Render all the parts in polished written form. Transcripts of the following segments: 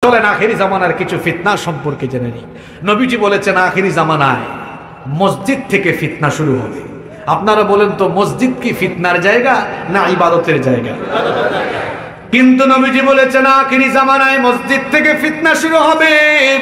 চলেন আখেরি জামানার কিছু ফিতনা সম্পর্কে জেনে নিই। নবীজি বলেছেন আখেরি জামানায় মসজিদ থেকে ফিতনা শুরু হবে। আপনারা বলেন তো মসজিদ কি ফিতনার জায়গা না ইবাদতের জায়গা? কিন্তু নবীজি বলেছেন আখেরি জামানায় মসজিদ থেকে ফিতনা শুরু হবে।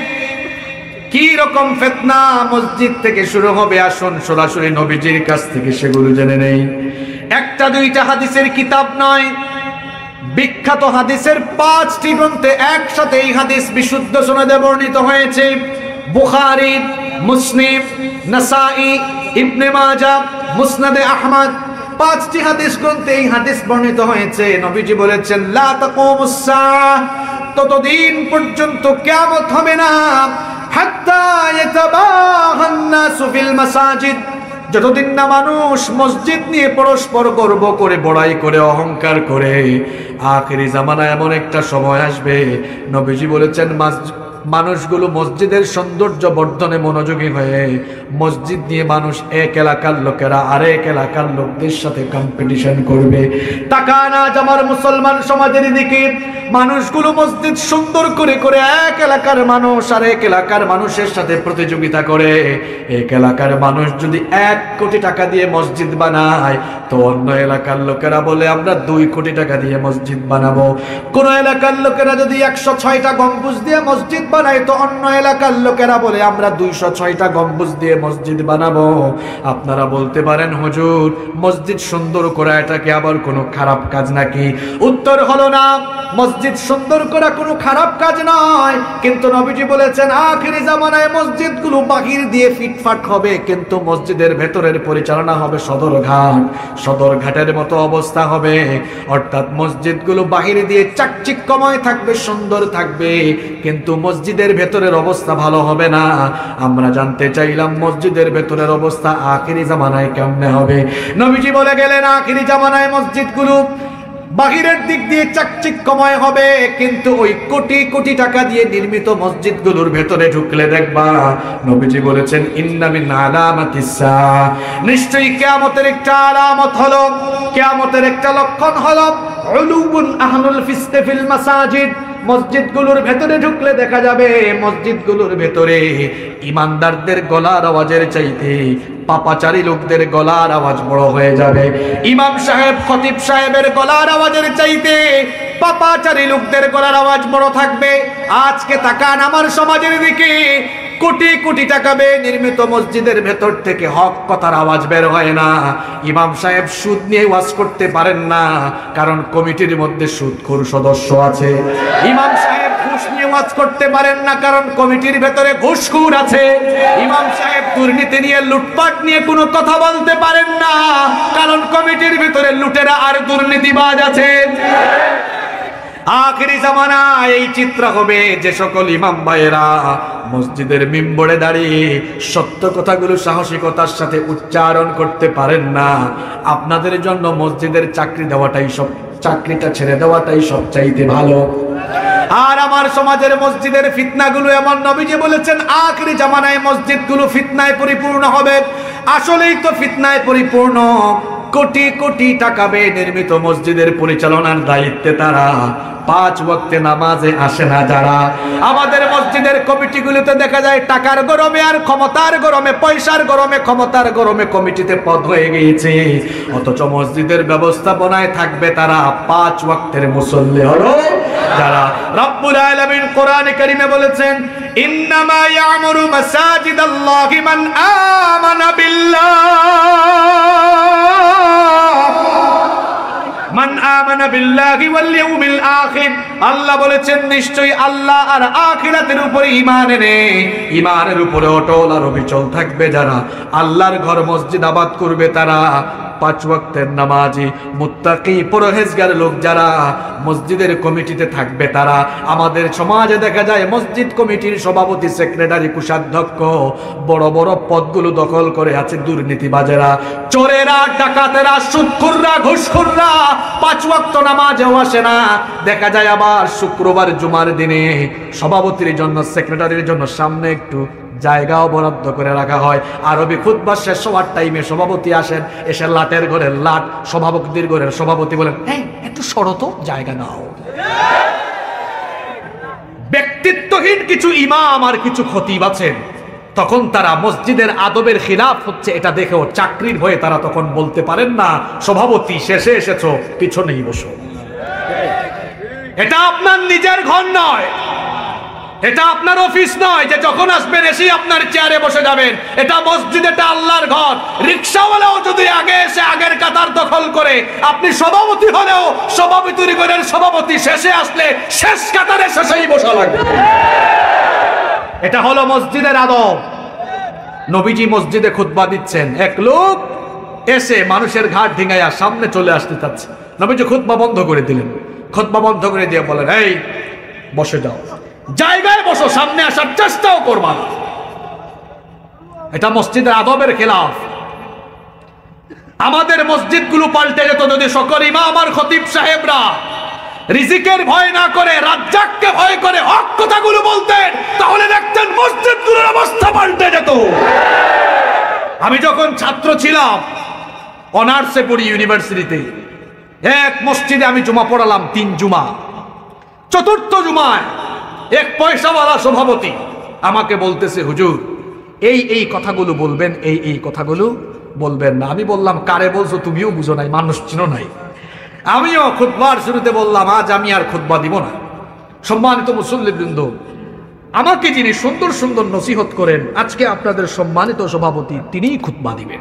কি রকম ফিতনা মসজিদ থেকে শুরু হবে? আসুন সরাসরি নবীজির কাছ থেকে সেগুলো জেনে নেই। একটা দুইটা হাদিসের কিতাব নয়, বিখ্যাত হাদিসের 5টি গ্রন্থে একসাথে এই হাদিস বিশুদ্ধ সনদে বর্ণিত হয়েছে। বুখারী, মুসলিম, নাসাঈ, ইবনে মাজাহ, মুসনাদে আহমদ, 5টি হাদিস গ্রন্থে এই হাদিস বর্ণিত হয়েছে। নবীজি বলেছেন লা তাকুমুস সাআহ, ততদিন পর্যন্ত কিয়ামত হবে না, হাত্তা ইয়াতাবাহান নাসু ফিল মাসাজিদ, যতদিন না মানুষ মসজিদ নিয়ে পরস্পর গর্ব করে, বড়াই করে, অহংকার করে। আখেরি জামানায় এমন একটা সময় আসবে, নবীজি বলেছেন মানুষগুলো মসজিদের সৌন্দর্য বর্ধনে মনোযোগী হয়ে মসজিদ নিয়ে মানুষ এক এলাকার লোকেরা আরেক এলাকার লোকদের সাথে কম্পিটিশন করবে। তাকান আজ আমার মুসলমান সমাজের দিকে, মানুষগুলো মসজিদ সুন্দর করে করে এক এলাকার মানুষ আরেক এলাকার মানুষের সাথে প্রতিযোগিতা করে। এক এলাকার মানুষ যদি 1 কোটি টাকা দিয়ে মসজিদ বানায়, তো অন্য এলাকার লোকেরা বলে আমরা 2 কোটি টাকা দিয়ে মসজিদ বানাবো। কোন এলাকার লোকেরা যদি 106টা গম্বুজ দিয়ে মসজিদ বানায়, তো অন্য এলাকার লোকেরা বলে আমরা 206টা গম্বুজ দিয়ে মসজিদ বানাবো। আপনারা বলতে পারেন হুজুর মসজিদ সুন্দর করা এটা কি আবার কোনো খারাপ কাজ নাকি? উত্তর হলো না, মসজিদ সুন্দর করা কোনো খারাপ কাজ নয়। কিন্তু নবীজি বলেছেন আখেরি জামানায় মসজিদগুলো বাহির দিয়ে ফিটফাট হবে, কিন্তু মসজিদের ভেতরের পরিচালনা হবে সদরঘাটের মতো অবস্থা হবে। অর্থাৎ মসজিদগুলো বাহির দিয়ে চাকচিক্যময় থাকবে, সুন্দর থাকবে, কিন্তু মসজিদের ভেতরের অবস্থা ভালো হবে না। আমরা জানতে চাইলাম মসজিদের ভেতরের অবস্থা আখেরি জামানায় কেমনে হবে? নবীজি বলে গেলেন আখেরি জামানায় মসজিদগুলো বাহিরের দিক দিয়ে চাকচিক্যময় হবে, কিন্তু ওই কোটি কোটি টাকা দিয়ে নির্মিত মসজিদগুলোর ভেতরে ঢুকলে দেখবা, নবীজি বলেছেন ইন্না মিন আলামাতিস সাআহ, নিশ্চয়ই কিয়ামতের একটা আলামত হলো, কিয়ামতের একটা লক্ষণ হলো উলুবুন আহলুল ফিসকি ফিল মাসাজিদ। মসজিদগুলোর ভেতরে ঢুকলে দেখা যাবে মসজিদগুলোর ভেতরে ইমানদারদের গলার আওয়াজের চাইতে পাপাচারী লোকদের গলার আওয়াজ বড় হয়ে যাবে। ইমাম সাহেব খতিব সাহেবের গলার আওয়াজের চাইতে পাপাচারী লোকদের গলার আওয়াজ বড় থাকবে। আজকে তাকান আমার সমাজের দিকে, কোটি কোটি টাকা ব্যয়ে নির্মিত মসজিদের ভেতর থেকে হক কথার আওয়াজ বের হয় না। ইমাম সাহেব সুদ নিয়ে ওয়াজ করতে পারেন না, কারণ কমিটির মধ্যে সুদখোর সদস্য আছে। ইমাম সাহেব ঘুষ নিয়ে ওয়াজ করতে পারেন না, কারণ কমিটির ভেতরে ঘুষখোর আছে। ইমাম সাহেব দুর্নীতি নিয়ে, লুটপাট নিয়ে কোনো কথা বলতে পারেন না, কারণ কমিটির ভেতরে লুটেরা আর দুর্নীতিবাজ আছে। আখেরি জামানায় এই চিত্র হবে, যে সকল ইমাম ভাইয়েরা মসজিদের মিম্বরে দাঁড়িয়ে সত্য কথাগুলো সাহসিকতার সাথে উচ্চারণ করতে পারেন না, আপনাদের জন্য মসজিদের চাকরিটা ছেড়ে দেওয়াটাই সবচাইতে ভালো। আর আমার সমাজের মসজিদের ফিতনাগুলো এমন, নবীজি বলেছেন আখেরি জামানায় মসজিদগুলো ফিতনায় পরিপূর্ণ হবে। আসলেই তো ফিতনায় পরিপূর্ণ। কোটি কোটি টাকা ব্যয়ে নির্মিত মসজিদের পরিচালনার দায়িত্বে তারা 5 ওয়াক্তে নামাজে আসে না যারা। আমাদের মসজিদের কমিটিগুলিতে দেখা যায় টাকার গরমে আর ক্ষমতার গরমে, পয়সার গরমে, ক্ষমতার গরমে কমিটিতে পদ হয়ে গিয়েছে, অথচ মসজিদের ব্যবস্থাপনায় থাকবে তারা 5 ওয়াক্তের মুসল্লি হলো যারা। রব্বুল আলামিন কোরআনে কারীমে বলেছেন ইন্নামা ইয়ামুরু মাসাজিদাল্লাহি মান আমানা বিল্লাহ মান আমানা বিল্লাহি ওয়াল ইয়াউমিল আখির। আল্লাহ বলেছেন নিশ্চয়ই আল্লাহ আর আখিরাতের উপরে ঈমান এনে, ঈমানের উপরে অটল আর অবিচল থাকবে যারা, আল্লাহর ঘর মসজিদ আবাদ করবে তারা, 5 ওয়াক্তের নামাজি মুত্তাকি পরহেজগার লোক যারা মসজিদের কমিটিতে থাকবে তারা। আমাদের সমাজে দেখা যায় মসজিদ কমিটির সভাপতি, সেক্রেটারি, কোষাধ্যক্ষ বড় বড় পদগুলো দখল করে আছে দুর্নীতিবাজেরা, চোরেরা, ডাকাতেরা, সুদখোররা, ঘুষখোররা। 5 ওয়াক্ত নামাজেও আসে না। দেখা যায় আবার শুক্রবার জুমার দিনে সভাপতির জন্য, সেক্রেটারির জন্য সামনে একটু জায়গাও বরাদ্দ করে রাখা হয়। আরবি খুতবা শেষ হওয়ার টাইমে সভাপতি আসেন, এসে লাটের ঘরের লাট সভাপতির ঘরের সভাপতি বলেন, একটু সরো তো, জায়গা নাও। ব্যক্তিত্বহীন কিছু ইমাম আর কিছু খতিব আছেন, তখন তারা মসজিদের আদবের খিলাফ হচ্ছে এটা দেখেও চাকরির হয়ে তারা তখন বলতে পারেন না, সভাপতি শেষে এসেছো, পিছনেই বসো। এটা আপনার নিজের ঘর নয়, এটা আপনার অফিস নয় যে যখন আসবেন এসেই আপনার চেয়ারে বসে যাবেন। এটা মসজিদ, এটা আল্লাহর ঘর। রিক্সাওয়ালাও যদি আগে এসে আগের কাতার দখল করে, আপনি সভাপতি হলেও সভাপতির ঘরের সভাপতি শেষে আসলে শেষ কাতারে শেষেই বসা লাগবে। এটা হলো মসজিদের আদব। নবীজি মসজিদে খুতবা দিচ্ছেন, এক লোক এসে মানুষের ঘাট ডিঙাইয়া সামনে চলে আসতে চাচ্ছে। নবীজি খুতবা বন্ধ করে দিলেন। খুতবা বন্ধ করে দিয়ে বলেন, এই বসে যাও, জায়গায় বসো, সামনে আসার চেষ্টাও করবা না। এটা মসজিদের আদবের খেলাফ। আমাদের মসজিদগুলো পাল্টে যেত যদি সকল ইমাম আর খতিব সাহেবরা রিজিকের ভয় না করে, রাজ্জাককে ভয় করে হক কথাগুলো বলতেন, তাহলে দেখতেন মসজিদগুলোর অবস্থা পাল্টে যেত। আমি যখন ছাত্র ছিলাম, অনার্সে পড়ি ইউনিভার্সিটিতে, এক মসজিদে আমি জুমা পড়ালাম 3 জুমা। চতুর্থ জুমায় এক পয়সাওয়ালা সভাপতি আমাকে বলতেছে, হুজুর এই কথাগুলো বলবেন, এই কথাগুলো বলবেন না। আমি বললাম, কারে বলছো? তুমিও বুঝো নাই, মানুষ চিনো নাই। আমিও খুতবার শুরুতে বললাম, আজ আমি আর খুতবা দিব না। সম্মানিত মুসল্লিবৃন্দ, আমাকে যিনি সুন্দর সুন্দর নসিহত করেন, আজকে আপনাদের সম্মানিত সভাপতি, তিনিই খুতবা দিবেন।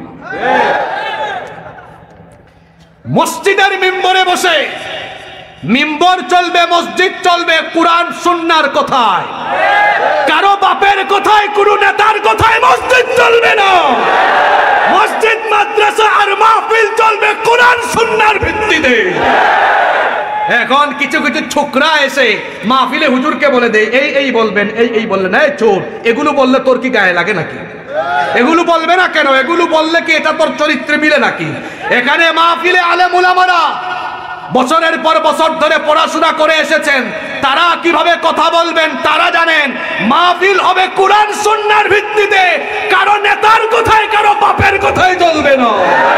মসজিদের মিম্বরে বসে, মিম্বর চলবে, মসজিদ চলবে কুরআন সুন্নাহর কথায়, কারো বাপের কথায়, কোন নেতার কথায় মসজিদ চলবে না। মসজিদ, মাদ্রাসা আর মাহফিল চলবে কুরআন সুন্নাহর ভিত্তিতে। এখন কিছু কিছু ছোকরা এসে মাহফিলে হুজুরকে বলে দেয়, এই বলবেন, এই বললেন, এই চোর, এগুলো বললে তোর কি গায়ে লাগে নাকি? এগুলো বলবে না কেন? এগুলো বললে কি এটা তোর চরিত্রে মিলে নাকি? এখানে মাহফিলে আলেম উলামারা বছরের পর বছর ধরে পড়াশোনা করে এসেছেন, তারা কিভাবে কথা বলবেন তারা জানেন। মাহফিল হবে কুরআন সুন্নাহর ভিত্তিতে, কারো নেতার কথায়, কারো বাপের কথায় চলবে না।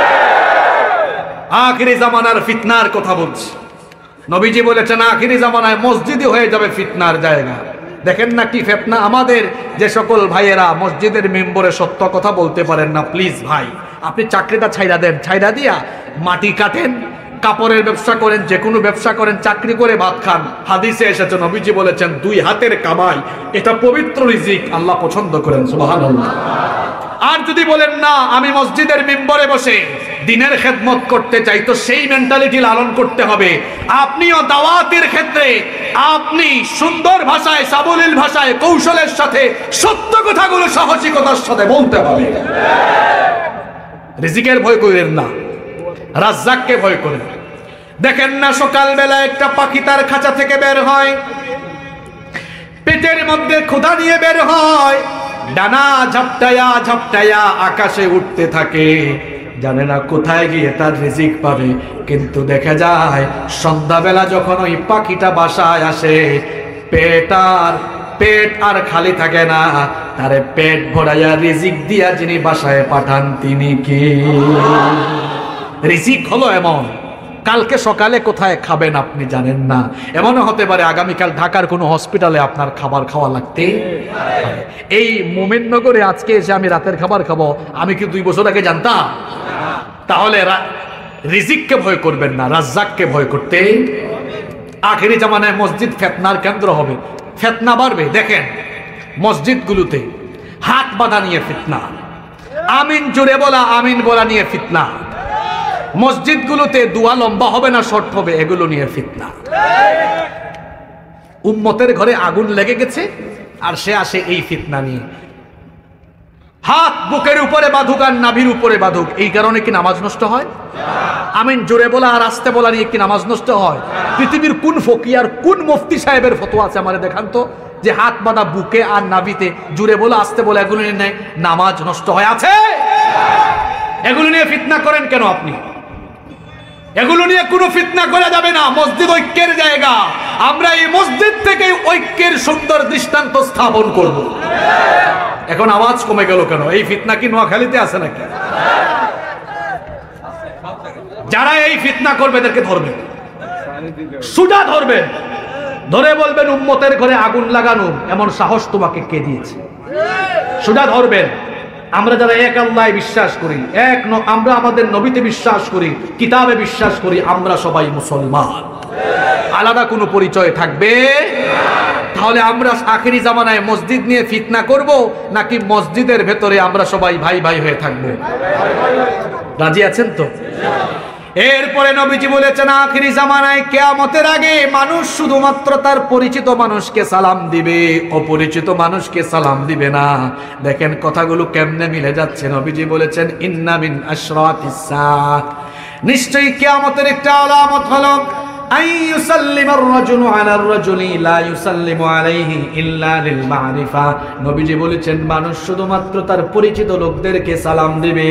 আখিরি জামানার ফিতনার কথা বলছি। নবীজি বলেছেন, আখিরি জামানায় মসজিদই হয়ে যাবে ফিতনার জায়গা। দেখেন না কি ফিতনা। আমাদের যে সকল ভাইয়েরা মসজিদের মেম্বরে সত্য কথা বলতে পারেন না, প্লিজ ভাই, আপনি চাকরিটা ছাইড়া দেন। ছাইড়া দিয়া মাটি কাটেন, কাপড়ের ব্যবসা করেন, যে কোনো ব্যবসা করেন, চাকরি করে ভাত খান। হাদিসে এসেছে, নবীজি বলেছেন, 2 হাতের কামাই, এটা পবিত্র রিজিক, আল্লাহ পছন্দ করেন। সুবহানাল্লাহ। আর যদি বলেন না, আমি মসজিদের মিম্বরে বসে দ্বীনের খেদমত করতে চাই, তো সেই মেন্টালিটি লালন করতে হবে। আপনিও দাওয়াতের ক্ষেত্রে আপনি সুন্দর ভাষায়, সাবলীল ভাষায়, কৌশলের সাথে সত্য কথাগুলো সাহসিকতার সাথে বলতে হবে। রিজিকের ভয় করেন না, রাজ্জাককে ভয় করেন। দেখেন না, সকালবেলা একটা পাখি তার খাঁচা থেকে বের হয়, পেটের মধ্যে ক্ষুধা নিয়ে বের হয়, ডানা ঝাপটায়া ঝাপটায়া আকাশে উঠতে থাকে, জানে না কোথায় গিয়ে তার রিজিক পাবে। কিন্তু দেখা যায় সন্ধ্যাবেলা যখন ওই পাখিটা বাসায় আসে, পেট আর খালি থাকে না, তারে পেট ভরাইয়া রিজিক দিয়া যিনি বাসায় পাঠান, তিনি কি? রিজিক হলো এমন, কালকে সকালে কোথায় খাবেন আপনি জানেন না। এমনও হতে পারে আগামীকাল ঢাকার কোনো হসপিটালে আপনার খাবার খাওয়া লাগতে পারে। এই মোমিননগরে আজকে এসে আমি রাতের খাবার খাবো, আমি কি 2 বছর আগে জানতাম? তাহলে রিজিককে ভয় করবেন না, রাজ্জাককে ভয় করতে। আখেরি জামানায় মসজিদ ফিতনার কেন্দ্র হবে, ফিতনা বাড়বে। দেখেন মসজিদগুলোতে হাত বাঁধা নিয়ে ফিতনা, আমিন জুড়ে বলা, আমিন বলা নিয়ে ফিতনা। মসজিদগুলোতে দোয়া লম্বা হবে না শর্ট হবে, এগুলো নিয়ে ফিতনা। উম্মতের ঘরে আগুন লেগে গেছে আর সে আসে এই ফিতনা নিয়ে। হাত বুকের উপরে বাঁধুক আর নাভির উপরে বাঁধুক, এই কারণে কি নামাজ নষ্ট হয়? আমিন জোরে বলা আর আস্তে বলা নিয়ে কি নামাজ নষ্ট হয়? পৃথিবীর কোন ফকির, কোন মুফতি সাহেবের ফতোয়া আছে আমারে দেখান তো, যে হাত বাঁধা বুকে আর নাভিতে জোরে বলা আস্তে বলা এগুলো নিয়ে নামাজ নষ্ট হয়? আছে? এগুলো নিয়ে ফিতনা করেন কেন আপনি? এগুলো নিয়ে কোনো ফিতনা করা যাবে না। মসজিদ ঐক্যের জায়গা, আমরা এই মসজিদ থেকে ঐক্যের সুন্দর দৃষ্টান্ত স্থাপন করব। এখন আওয়াজ কমে গেল কেন? এই ফিতনা কি নোয়াখালীতে আছে নাকি? যারা এই ফিতনা করবে এদেরকে ধরবেন, সুজা ধরবেন, ধরে বলবেন উম্মতের ঘরে আগুন লাগানো এমন সাহস তোমাকে কে দিয়েছে? সোজা ধরবেন। আমরা যারা এক আল্লাহে বিশ্বাস করি, আমরা আমাদের নবীতে বিশ্বাস করি, কিতাবে বিশ্বাস করি, আমরা সবাই মুসলমান। আলাদা কোনো পরিচয় থাকবে? তাহলে আমরা আখেরি জামানায় মসজিদ নিয়ে ফিতনা করব, নাকি মসজিদের ভেতরে আমরা সবাই ভাই ভাই হয়ে থাকবো? রাজি আছেন তো? এরপরে নবীজি বলেছেন আখেরি জামানায় কিয়ামতের আগে মানুষ শুধুমাত্র তার পরিচিত মানুষকে সালাম দিবে, অপরিচিত মানুষকে সালাম দিবে না। দেখেন কথাগুলো কেমনে মিলে যাচ্ছে। নবীজি বলেছেন ইন্না মিন আশরাতিস সাআহ, নিশ্চয়ই কিয়ামতের একটা আলামত হলো আইয়ুসাল্লিমার রাজুলু আলার রাজুলি লা ইউসাল্লিমু আলাইহি ইল্লা লিল মারিফা। নবীজি বলেছেন মানুষ শুধুমাত্র তার পরিচিত লোকদেরকে সালাম দিবে।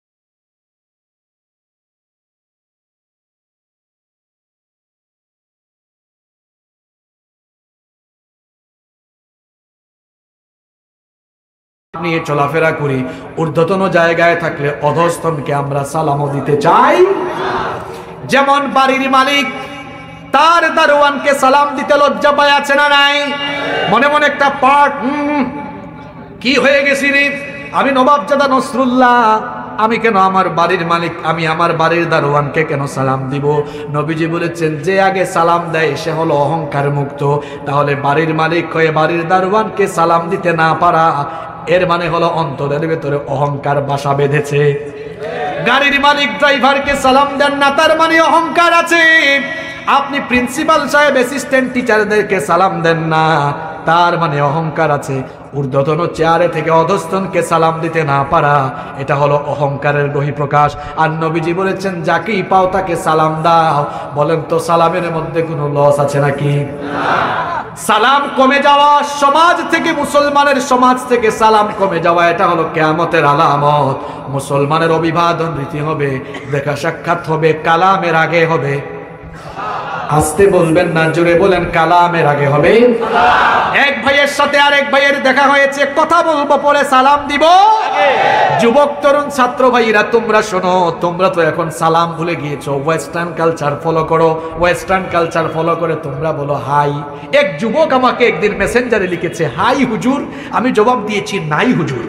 নিয়ে চলাফেরা করি, ঊর্ধ্বতন জায়গায় থাকলে অধস্তনকে আমরা সালামও দিতে চাই। যেমন বাড়ির মালিক তার দারোয়ানকে সালাম দিতে লজ্জা পায়, আছে না নাই? মনে মনে একটা পার্ট, কি হয়ে গেছি রে, আমি নবাবজাদা নসরুল্লাহ, আমি কেন আমার বাড়ির মালিক, আমি আমার বাড়ির দারোয়ানকে কেন সালাম দিব? নবীজি বলেছেন যে আগে সালাম দেয় সে হলো অহংকার মুক্ত। তাহলে বাড়ির মালিক হয়ে বাড়ির দারোয়ানকে সালাম দিতে না পারা, এর মানে হলো অন্তরের ভেতরে অহংকার বাসা বেঁধেছে। গাড়ির মালিক ড্রাইভারকে সালাম দেন না, তার মানে অহংকার আছে। আপনি প্রিন্সিপাল সাহেব অ্যাসিস্ট্যান্ট টিচারদেরকে সালাম দেন না, তার মানে অহংকার আছে। ঊর্ধ্বতন চেয়ারে থেকে অধস্তনকে সালাম দিতে না পারা, এটা হলো অহংকারের বহিঃপ্রকাশ। আর নবীজি বলেছেন যাকেই পাও তাকে সালাম দাও। বলেন তো সালামের মধ্যে কোনো লস আছে নাকি? সালাম কমে যাওয়া, সমাজ থেকে, মুসলমানের সমাজ থেকে সালাম কমে যাওয়া, এটা হলো কিয়ামতের আলামত। মুসলমানের অভিবাদন রীতি হবে, দেখা সাক্ষাৎ হবে, কালামের আগে হবে। আসতে বলবেন না, জোরে বলেন, কালামের আগে হবে। এক ভাইয়ের সাথে আরেক ভাইয়ের দেখা হয়েছে, কথা বলবো পরে সালাম দিব। যুবক তরুণ ছাত্র ভাইরা তোমরা শোনো, তোমরা তো এখন সালাম ভুলে গিয়েছো, ওয়েস্টার্ন কালচার ফলো করো। ওয়েস্টার্ন কালচার ফলো করে তোমরা বলো হাই। এক যুবক আমাকে একদিন মেসেঞ্জারে লিখেছে হাই হুজুর, আমি জবাব দিয়েছি নাই হুজুর।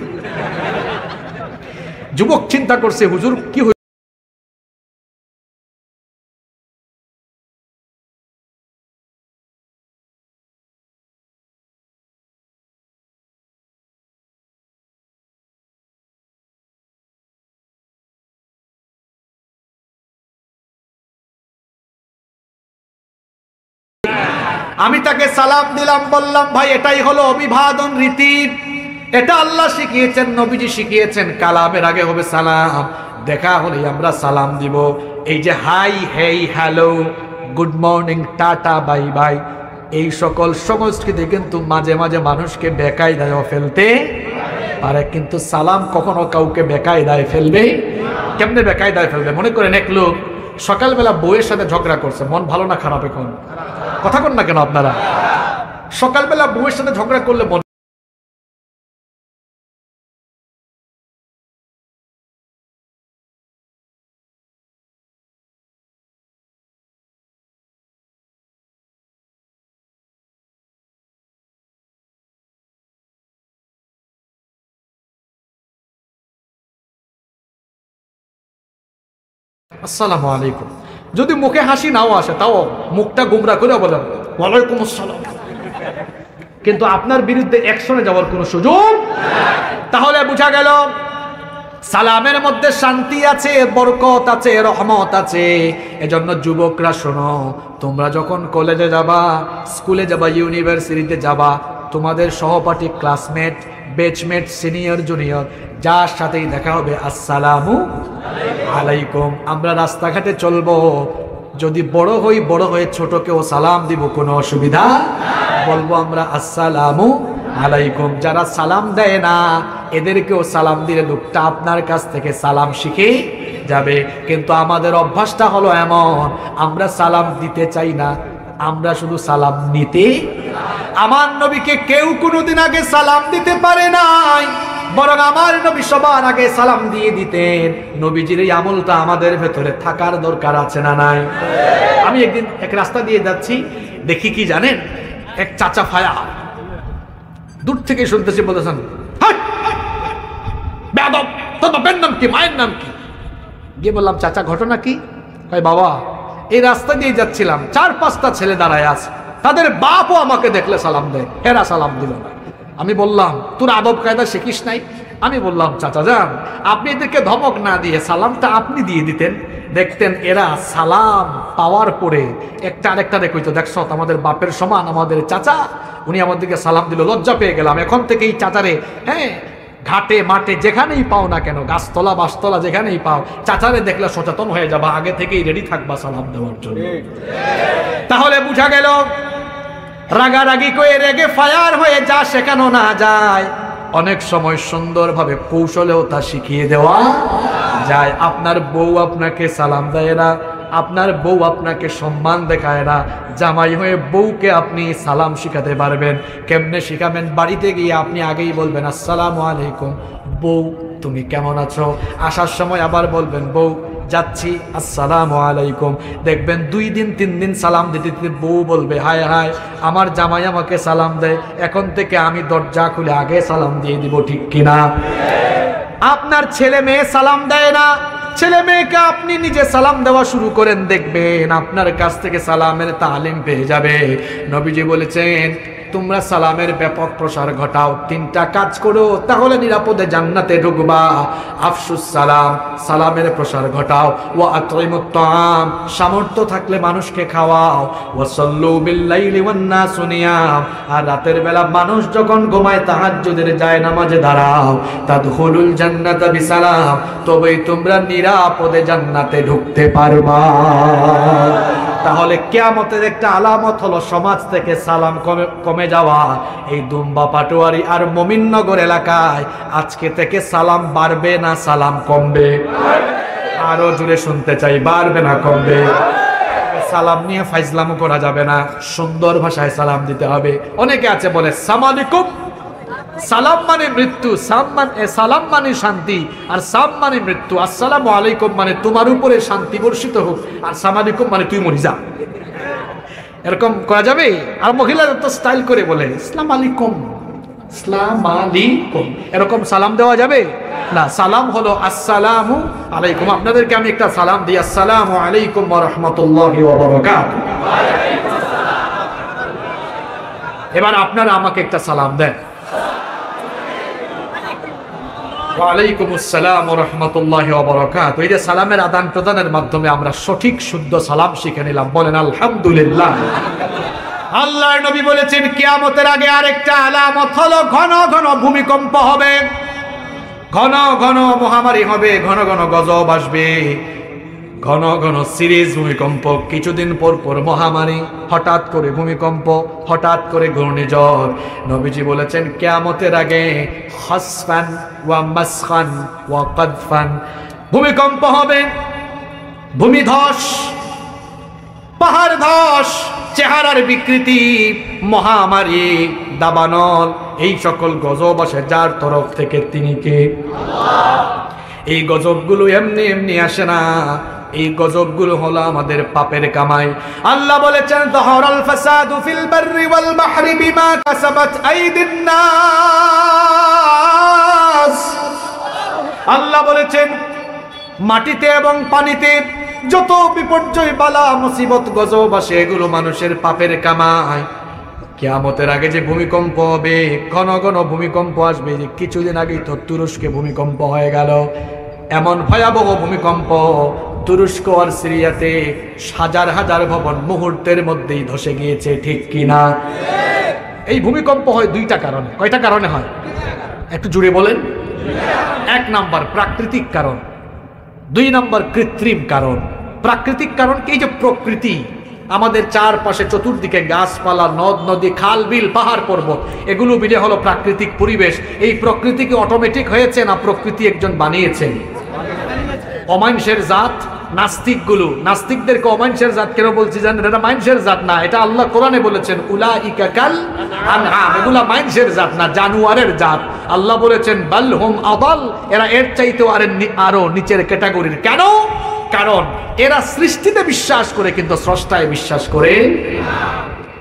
যুবক চিন্তা করছে হুজুর কি আমি তাকে সালাম দিলাম, বললাম ভাই এটাই হলো অভিবাদন রীতি, এটা আল্লাহ শিখিয়েছেন, নবীজি শিখিয়েছেন, কালামের আগে হবে সালাম। দেখা হলেই আমরা সালাম দিব। এই যে hi, hey, hello, good morning, tata, bye bye, এই সকল সংস্কৃতি কিন্তু মাঝে মাঝে মানুষকে বেকায়দায় ফেলতে পারে, কিন্তু সালাম কখনো কাউকে বেকায়দায় ফেলবে। কেমনে বেকায়দায় ফেলবে? মনে করেন এক লোক সকালবেলা বউয়ের সাথে ঝগড়া করছে, মন ভালো না খারাপ? এখন কথা কন না কেন আপনারা? সকালবেলা বউয়ের সাথে ঝগড়া করলে মন, আসসালামু আলাইকুম, যদি মুখে হাসি নাও আসে তাও মুখটা গুমরা করে বলেন ওয়ালাইকুম আসসালাম, কিন্তু আপনার বিরুদ্ধে অ্যাকশনে যাওয়ার কোনো সুযোগ। তাহলে বোঝা গেল সালামের মধ্যে শান্তি আছে, বরকত আছে, রহমত আছে। এজন্য যুবকরা শোনো, তোমরা যখন কলেজে যাবা, স্কুলে যাবা, ইউনিভার্সিটিতে যাবা, তোমাদের সহপাঠী, ক্লাসমেট, বেচমেট, সিনিয়র, জুনিয়র, যার সাথেই দেখা হবে আসসালামু আলাইকুম। আমরা রাস্তাঘাটে চলবো, যদি বড় হই, বড় হয়ে ছোটকেও সালাম দিব, কোনো অসুবিধা, বলবো আমরা আসসালামু আলাইকুম। যারা সালাম দেয় না এদেরকেও সালাম দিলে লোকটা আপনার কাছ থেকে সালাম শিখে যাবে। কিন্তু আমাদের অভ্যাসটা হলো এমন, আমরা সালাম দিতে চাই না, আমরা শুধু সালাম নিতে। আমার নবীকে কেউ কোনোদিন আগে সালাম দিতে পারে নাই, বরং আমার নবী সবার আগে সালাম দিয়ে দিতেন। নবীজির এই আমলটা আমাদের ভেতরে থাকার দরকার আছে না নাই? আমি একদিন এক রাস্তা দিয়ে যাচ্ছি, দেখি কি জানেন, এক চাচা ফায়া দূর থেকে শুনতেছি, বলতেছেন, বেয়াদব, তোর বাপের নাম কি, মায়ের নাম কি? গিয়ে বললাম, চাচা ঘটনা কি? ভাই বাবা, এই রাস্তা দিয়ে যাচ্ছিলাম, 4-5টা ছেলে দাঁড়ায় আছে, তাদের বাপও আমাকে দেখলে সালাম দেয়, এরা সালাম দিল না। আমি বললাম, তোর আদব কায়দা শিখিস নাই? আমি বললাম, চাচা যান, আপনি এদেরকে ধমক না দিয়ে সালামটা আপনি দিয়ে দিতেন, দেখতেন এরা সালাম পাওয়ার পরে একটা আরেকটা কইতো, দেখছ আমাদের বাপের সমান আমাদের চাচা, উনি আমাদেরকে সালাম দিল, লজ্জা পেয়ে গেলাম। এখন থেকে এই চাচারে, হ্যাঁ, ঘাটে মাঠে যেখানেই পাও না কেন, গাছতলা বাসতলা যেখানেই পাও, চাচারে দেখলে সচেতন হয়ে যাবা, আগে থেকেই রেডি থাকবা সালাম দেওয়ার জন্য। তাহলে বুঝা গেল, রাগারাগি করে রেগে ফায়ার হয়ে যা শেখানো না যায়, অনেক সময় সুন্দরভাবে কৌশলেও তা শিখিয়ে দেওয়া যায়। আপনার বউ আপনাকে সালাম দেয় না, আপনার বউ আপনাকে সম্মান দেখায় না, জামাই হয়ে বউকে আপনি সালাম শিখাতে পারবেন। কেমনে শিখাবেন? বাড়িতে গিয়ে আপনি আগেই বলবেন, আসসালামু আলাইকুম, বউ তুমি কেমন আছো? আসার সময় আবার বলবেন, বউ যাচ্ছি, আসসালামু আলাইকুম। দেখবেন 2 দিন 3 দিন সালাম দিতে দিতে বউ বলবে, হায় হায়, আমার জামাই আমাকে সালাম দেয়, এখন থেকে আমি দরজা খুলে আগে সালাম দিয়ে দিব, ঠিক কিনা? আপনার ছেলে মেয়ে সালাম দেয় না, ছেলে মেয়েকে আপনি নিজে সালাম দেওয়া শুরু করেন, দেখবেন আপনার কাছ থেকে সালামের তালিম পেয়ে যাবে। নবীজি বলেছেন, তোমরা সালামের ব্যাপক প্রসার ঘটাও, 3টা কাজ করো, তাহলে নিরাপদে জান্নাতে ঢুকবা। আফসুস সালাম, সালামের প্রসার ঘটাও। ওয়া আতইমুত তাআম, সামর্থ্য থাকলে মানুষকে খাওয়াও। ওয়া সাল্লু বিল লাইলি ওয়ান নাসু নিয়াম, আর রাতের বেলা মানুষ যখন ঘুমায় তাহাজ্জুদের যায় নামাজে দাঁড়াও। তাদখুলুল জান্নাতা বিসালাম, তবেই তোমরা নিরাপদে জান্নাতে ঢুকতে পারবা। তাহলে কিয়ামতের একটা আলামত হলো সমাজ থেকে সালাম কমে যাওয়া। এই দুম্বা পাটোয়ারি আর মমিননগর এলাকায় আজকে থেকে সালাম বাড়বে না সালাম কমবে? আরো জোরে শুনতে চাই, বাড়বে না কমবে? সালাম নিয়ে ফাইজলামও করা যাবে না, সুন্দর ভাষায় সালাম দিতে হবে। অনেকে আছে বলে, আসসালামু আলাইকুম, সালাম মানে মৃত্যু, সালাম মানে শান্তি, আর সাম মানে মৃত্যু। আসসালামু আলাইকুম মানে তোমার উপরে শান্তি বর্ষিত হোক, আর সালাম আলাইকুম মানে তুই মরি যা। এরকম করা যাবে? আর মহিলারা তো স্টাইল করে বলে, আসসালামু আলাইকুম, আসসালামু আলাইকুম, এরকম সালাম দেওয়া যাবে না। সালাম হলো আসসালামু আলাইকুম। আপনাদেরকে আমি একটা সালাম দিই, আসসালামু আলাইকুম ওয়া রাহমাতুল্লাহি ওয়া বারাকাতুহু। এবার আপনারা আমাকে একটা সালাম দেন, ওয়ালাইকুম আসসালাম ওয়া রাহমাতুল্লাহি ওয়া বারাকাতুহু। এই যে সালামের আদান প্রদানের মাধ্যমে আমরা সঠিক শুদ্ধ সালাম শিখে নিলাম, বলেন আলহামদুলিল্লাহ। আল্লাহর নবী বলেছেন, কিয়ামতের আগে আরেকটা আলামত হলো ঘন ঘন ভূমিকম্প হবে, ঘন ঘন মহামারী হবে, ঘন ঘন গজব আসবে, ঘন ঘন সিরিজ ভূমিকম্প, কিছুদিন পর পর মহামারী, হঠাৎ করে ভূমিকম্প, হঠাৎ করে ঘূর্ণিঝড়। নবীজি বলেছেন, কিয়ামতের আগে খাসফান ওয়া মাসখান ওয়া কাদফান, ভূমিকম্প হবে, ভূমিধস, পাহাড় ধস, চেহারার বিকৃতি, মহামারী, দাবানল, এই সকল গজব আসে যার তরফ থেকে, তিনি কে? আল্লাহ। এই গজবগুলো এমনি এমনি আসে না, এই গজবগুলো হলো আমাদের পাপের কামাই। আল্লাহ বলেছেন, যাহারাল ফাসাদু ফিল বাররি ওয়াল বাহরি বিমা কাসাবাত আইদিন নাস। আল্লাহ বলেছেন, মাটিতে এবং পানিতে যত বিপর্যয়, বালা, মুসিবত, গজব আসে, এগুলো মানুষের পাপের কামাই। কিয়ামতের আগে যে ভূমিকম্প হবে, ঘন ঘন ভূমিকম্প আসবে, যে কিছুদিন আগেই তো তুরস্কে ভূমিকম্প হয়ে গেল, এমন ভয়াবহ ভূমিকম্প, তুরস্ক আর সিরিয়াতে হাজার হাজার ভবন মুহূর্তের মধ্যেই ধসে গিয়েছে, ঠিক কিনা? এই ভূমিকম্প হয় 2টা কারণে। কয়টা কারণে হয়? একটু জুড়ে বলেন। 1 নাম্বার প্রাকৃতিক কারণ, 2 নাম্বার কৃত্রিম কারণ। প্রাকৃতিক কারণ কি? যে প্রকৃতি, আমাদের চারপাশে চতুর্দিকে গাছপালা, নদ নদী, খাল বিল, পাহাড় পর্বত, এগুলো মিলে হলো প্রাকৃতিক পরিবেশ। এই প্রকৃতি কি অটোমেটিক হয়েছে, না প্রকৃতি একজন বানিয়েছেন? অমানুষের জাত। নাস্তিকদেরকে অমানুষের জাত কেন বলছি জানেন? এটা মানুষের জাত না, এটা আল্লাহ কোরআনে বলেছেন, উলাইকা কাল আনআম, এগুলা মানুষের জাত না, জানোয়ারের জাত। আল্লাহ বলেছেন, বাল হুম আদাল, এরা এর চাইতেও আরো নিচের ক্যাটাগরির। কেন? কারণ এরা সৃষ্টিতে বিশ্বাস করে কিন্তু স্রষ্টায় বিশ্বাস করে না।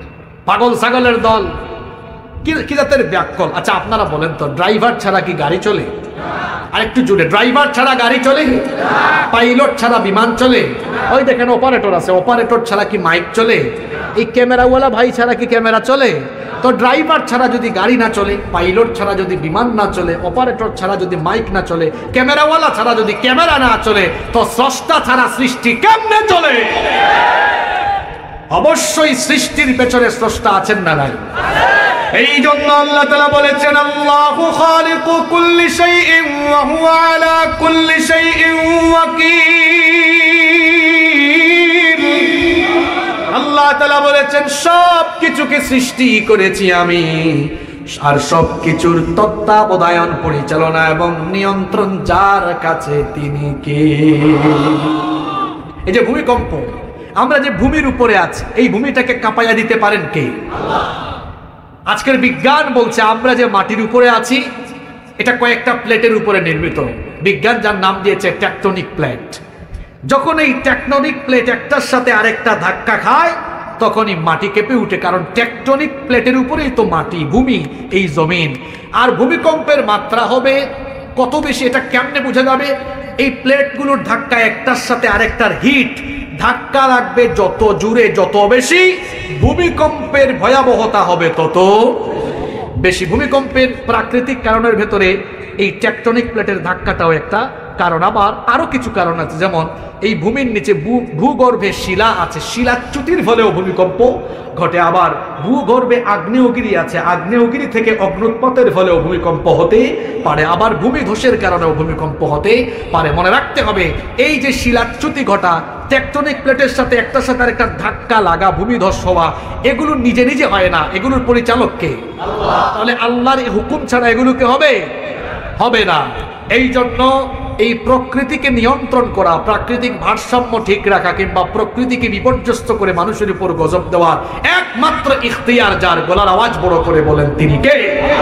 পাগল ছাগলের দল, কি জাতের ব্যাকল। আচ্ছা আপনারা বলেন তো, ড্রাইভার ছাড়া কি গাড়ি চলে? আর একটু জুড়ে, ড্রাইভার ছাড়া গাড়ি চলে? পাইলট ছাড়া বিমান চলে? ওই দেখেন অপারেটর আছে, অপারেটর ছাড়া কি মাইক চলে? এই ক্যামেরাওয়ালা ভাই ছাড়া কি ক্যামেরা চলে? তো ড্রাইভার ছাড়া যদি গাড়ি না চলে, পাইলট ছাড়া যদি বিমান না চলে, অপারেটর ছাড়া যদি মাইক না চলে, ক্যামেরাওয়ালা ছাড়া যদি ক্যামেরা না চলে, তো স্রষ্টা ছাড়া সৃষ্টি কেমনে চলে? অবশ্যই সৃষ্টির পেছনে স্রষ্টা আছেন না নাই? এই জন্য আল্লাহ তাআলা বলেছেন, আল্লাহু খালিকু কুল্লি শাইইন ওয়া হুয়া আলা কুল্লি শাইইন ওয়াকিল। আল্লাহ তাআলা বলেছেন, সব কিছুকে সৃষ্টি করেছি আমি, আর সব কিছুর তত্ত্বাবধান, পরিচালনা এবং নিয়ন্ত্রণ যার কাছে তিনি কে? এই যে ভূমিকম্প, আমরা যে ভূমির উপরে আছি, এই ভূমিটাকে কাঁপাইয়া দিতে পারেন কে? আল্লাহ। আজকের বিজ্ঞান বলছে আমরা যে মাটির উপরে আছি এটা কয়েকটা প্লেটের উপরে নির্মিত। বিজ্ঞান যার নাম দিয়েছে টেকটনিক প্লেট। যখন এই টেকটনিক প্লেট একটার সাথে আরেকটা ধাক্কা খায় তখনই মাটি কেঁপে উঠে, কারণ টেকটনিক প্লেটের উপরেই তো মাটি, ভূমি, এই জমিন। আর ভূমিকম্পের মাত্রা হবে কত বেশি এটা কেমনে বোঝা যাবে? এই প্লেটগুলোর ধাক্কা, একটার সাথে আরেকটার হিট, ধাক্কা লাগবে যত জোরে যত বেশি, ভূমিকম্পের ভয়াবহতা হবে তত বেশি। ভূমিকম্পের প্রাকৃতিক কারণের ভেতরে এই টেকটনিক প্লেটের ধাক্কাটাও একটা কারণ। আবার আরো কিছু কারণ আছে, যেমন এই ভূমির নিচে ভূগর্ভে শিলা আছে, শিলাচ্যুতির ফলেও ভূমিকম্প ঘটে। আবার ভূগর্ভে আগ্নেয়গিরি আছে, আগ্নেয়গিরি থেকে অগ্নুৎপাতের ফলেও ভূমিকম্প হতে পারে। আবার ভূমিধসের কারণেও ভূমিকম্প হতে পারে। মনে রাখতে হবে, এই যে শিলাচ্যুতি ঘটা, টেকটনিক প্লেটের সাথে একটার সাথে আরেকটা ধাক্কা লাগা, ভূমিধস হওয়া, এগুলো নিজে নিজে হয় না, এগুলোর পরিচালক কে? আল্লাহ। তাহলে আল্লাহর হুকুম ছাড়া এগুলোকে হবে না। এই জন্য এই প্রকৃতিকে নিয়ন্ত্রণ করা, প্রাকৃতিক ভারসাম্য ঠিক রাখা, কিংবা প্রকৃতিকে বিপর্যস্ত করে মানুষের উপর গজব দেওয়ার একমাত্র ইখতিয়ার যার, গলার আওয়াজ বড় করে বলেন তিনি কে?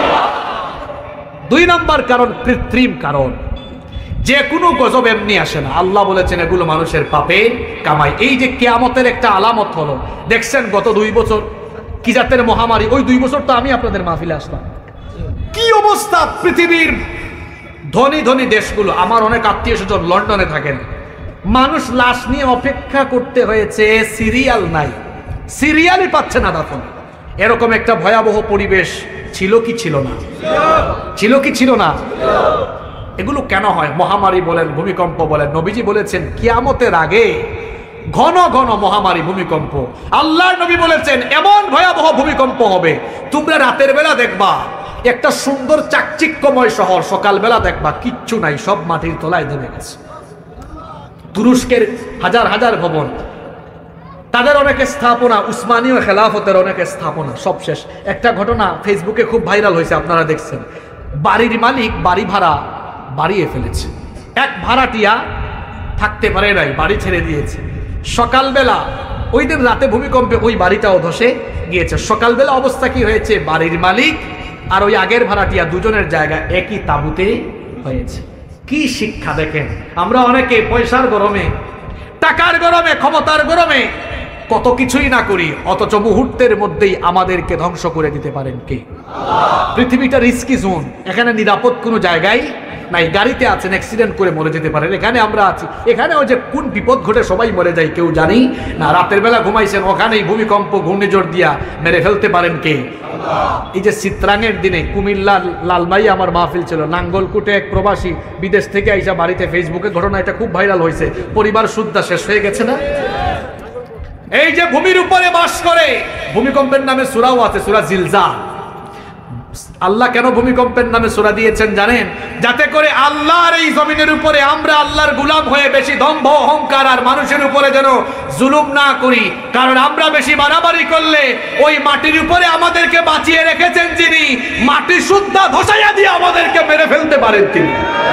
দুই নাম্বার কারণ কৃত্রিম কারণ। যে কোনো গজব এমনি আসে না, আল্লাহ বলেছেন এগুলো মানুষের পাপের কামাই। এই যে কিয়ামতের একটা আলামত হলো, দেখছেন গত 2 বছর কি জাতের মহামারী। ওই 2 বছর তো আমি আপনাদের মাহফিলে আসলাম, কি অবস্থা পৃথিবীর ধনী ধনী দেশগুলো। আমার অনেক আত্মীয় স্বজন লন্ডনে থাকেন, মানুষ লাশ নিয়ে অপেক্ষা করতে হয়েছে, সিরিয়াল নাই, সিরিয়ালই পাচ্ছে না দাফন। এরকম একটা ভয়াবহ পরিবেশ ছিল কি ছিল না? ছিল কি ছিল না? এগুলো কেন হয়? মহামারী বলেন, ভূমিকম্প বলেন, নবীজি বলেছেন কিয়ামতের আগে ঘন ঘন মহামারী, ভূমিকম্প। আল্লাহর নবী বলেছেন এমন ভয়াবহ ভূমিকম্প হবে, তোমরা রাতের বেলা দেখবা একটা সুন্দর চাকচিক্যময় শহর, সকালবেলা দেখবা কিচ্ছু নাই, সব মাটির তলায় নেমে গেছে। তুরস্কের হাজার হাজার ভবন, তাদের অনেক স্থাপনা, উসমানীয় খেলাফতের অনেক স্থাপনা, সব শেষ। একটা ঘটনা ফেসবুকে খুব ভাইরাল হয়েছে, আপনারা দেখছেন। বাড়ির মালিক বাড়ি ভাড়া বাড়িয়ে ফেলেছে, এক ভাড়াটিয়া থাকতে পারে নাই, বাড়ি ছেড়ে দিয়েছে। সকালবেলা, ওই দিন রাতে ভূমিকম্পে ওই বাড়িটাও ধসে গিয়েছে। সকালবেলা অবস্থা কি হয়েছে? বাড়ির মালিক আর ওই আগের ভাড়াটিয়া দুজনের জায়গা একই তাঁবুতে হয়েছে। কি শিক্ষা দেখেন! আমরা অনেকে পয়সার গরমে, টাকার গরমে, ক্ষমতার গরমে কত কিছুই না করি, অথচ মুহূর্তের মধ্যেই আমাদেরকে ধ্বংস করে দিতে পারেন কে? পৃথিবীটা রিস্কি জোন, এখানে নিরাপদ কোনো জায়গায় নাই। গাড়িতে আছেন, অ্যাক্সিডেন্ট করে মরে যেতে পারেন। এখানে আমরা আছি, এখানে ওই যে কোন বিপদ ঘটে সবাই মরে যায় কেউ জানি না। রাতের বেলা ঘুমাইছেন, ওখানেই ভূমিকম্প, ঘূর্ণিঝড় দিয়া মেরে ফেলতে পারেন কে? এই যে চিত্রাঙ্গের দিনে কুমিল্লা লালমাই আমার মাহফিল ছিল, নাঙ্গলকুটে এক প্রবাসী বিদেশ থেকে আইসা বাড়িতে, ফেসবুকে ঘটনা এটা খুব ভাইরাল হয়েছে, পরিবার সুদ্ধা শেষ হয়ে গেছে না? এই যে ভূমির উপরে বাস করে, ভূমিকম্পের নামে সূরাও আছে, সূরা জিলজাল। আল্লাহ কেন ভূমিকম্পের নামে সূরা দিয়েছেন জানেন? যাতে করে আল্লাহর এই জমিনের উপরে আমরা আল্লাহর গোলাম হয়ে বেশি দম্ভ, অহংকার আর মানুষের উপরে যেন জুলুম না করি। কারণ আমরা বেশি বাড়াবাড়ি করলে ওই মাটির উপরে আমাদেরকে বাঁচিয়ে রেখেছেন যিনি, মাটি সুদ্ধা ধসাইয়া দিয়ে আমাদেরকে মেরে ফেলতে পারেন তিনি।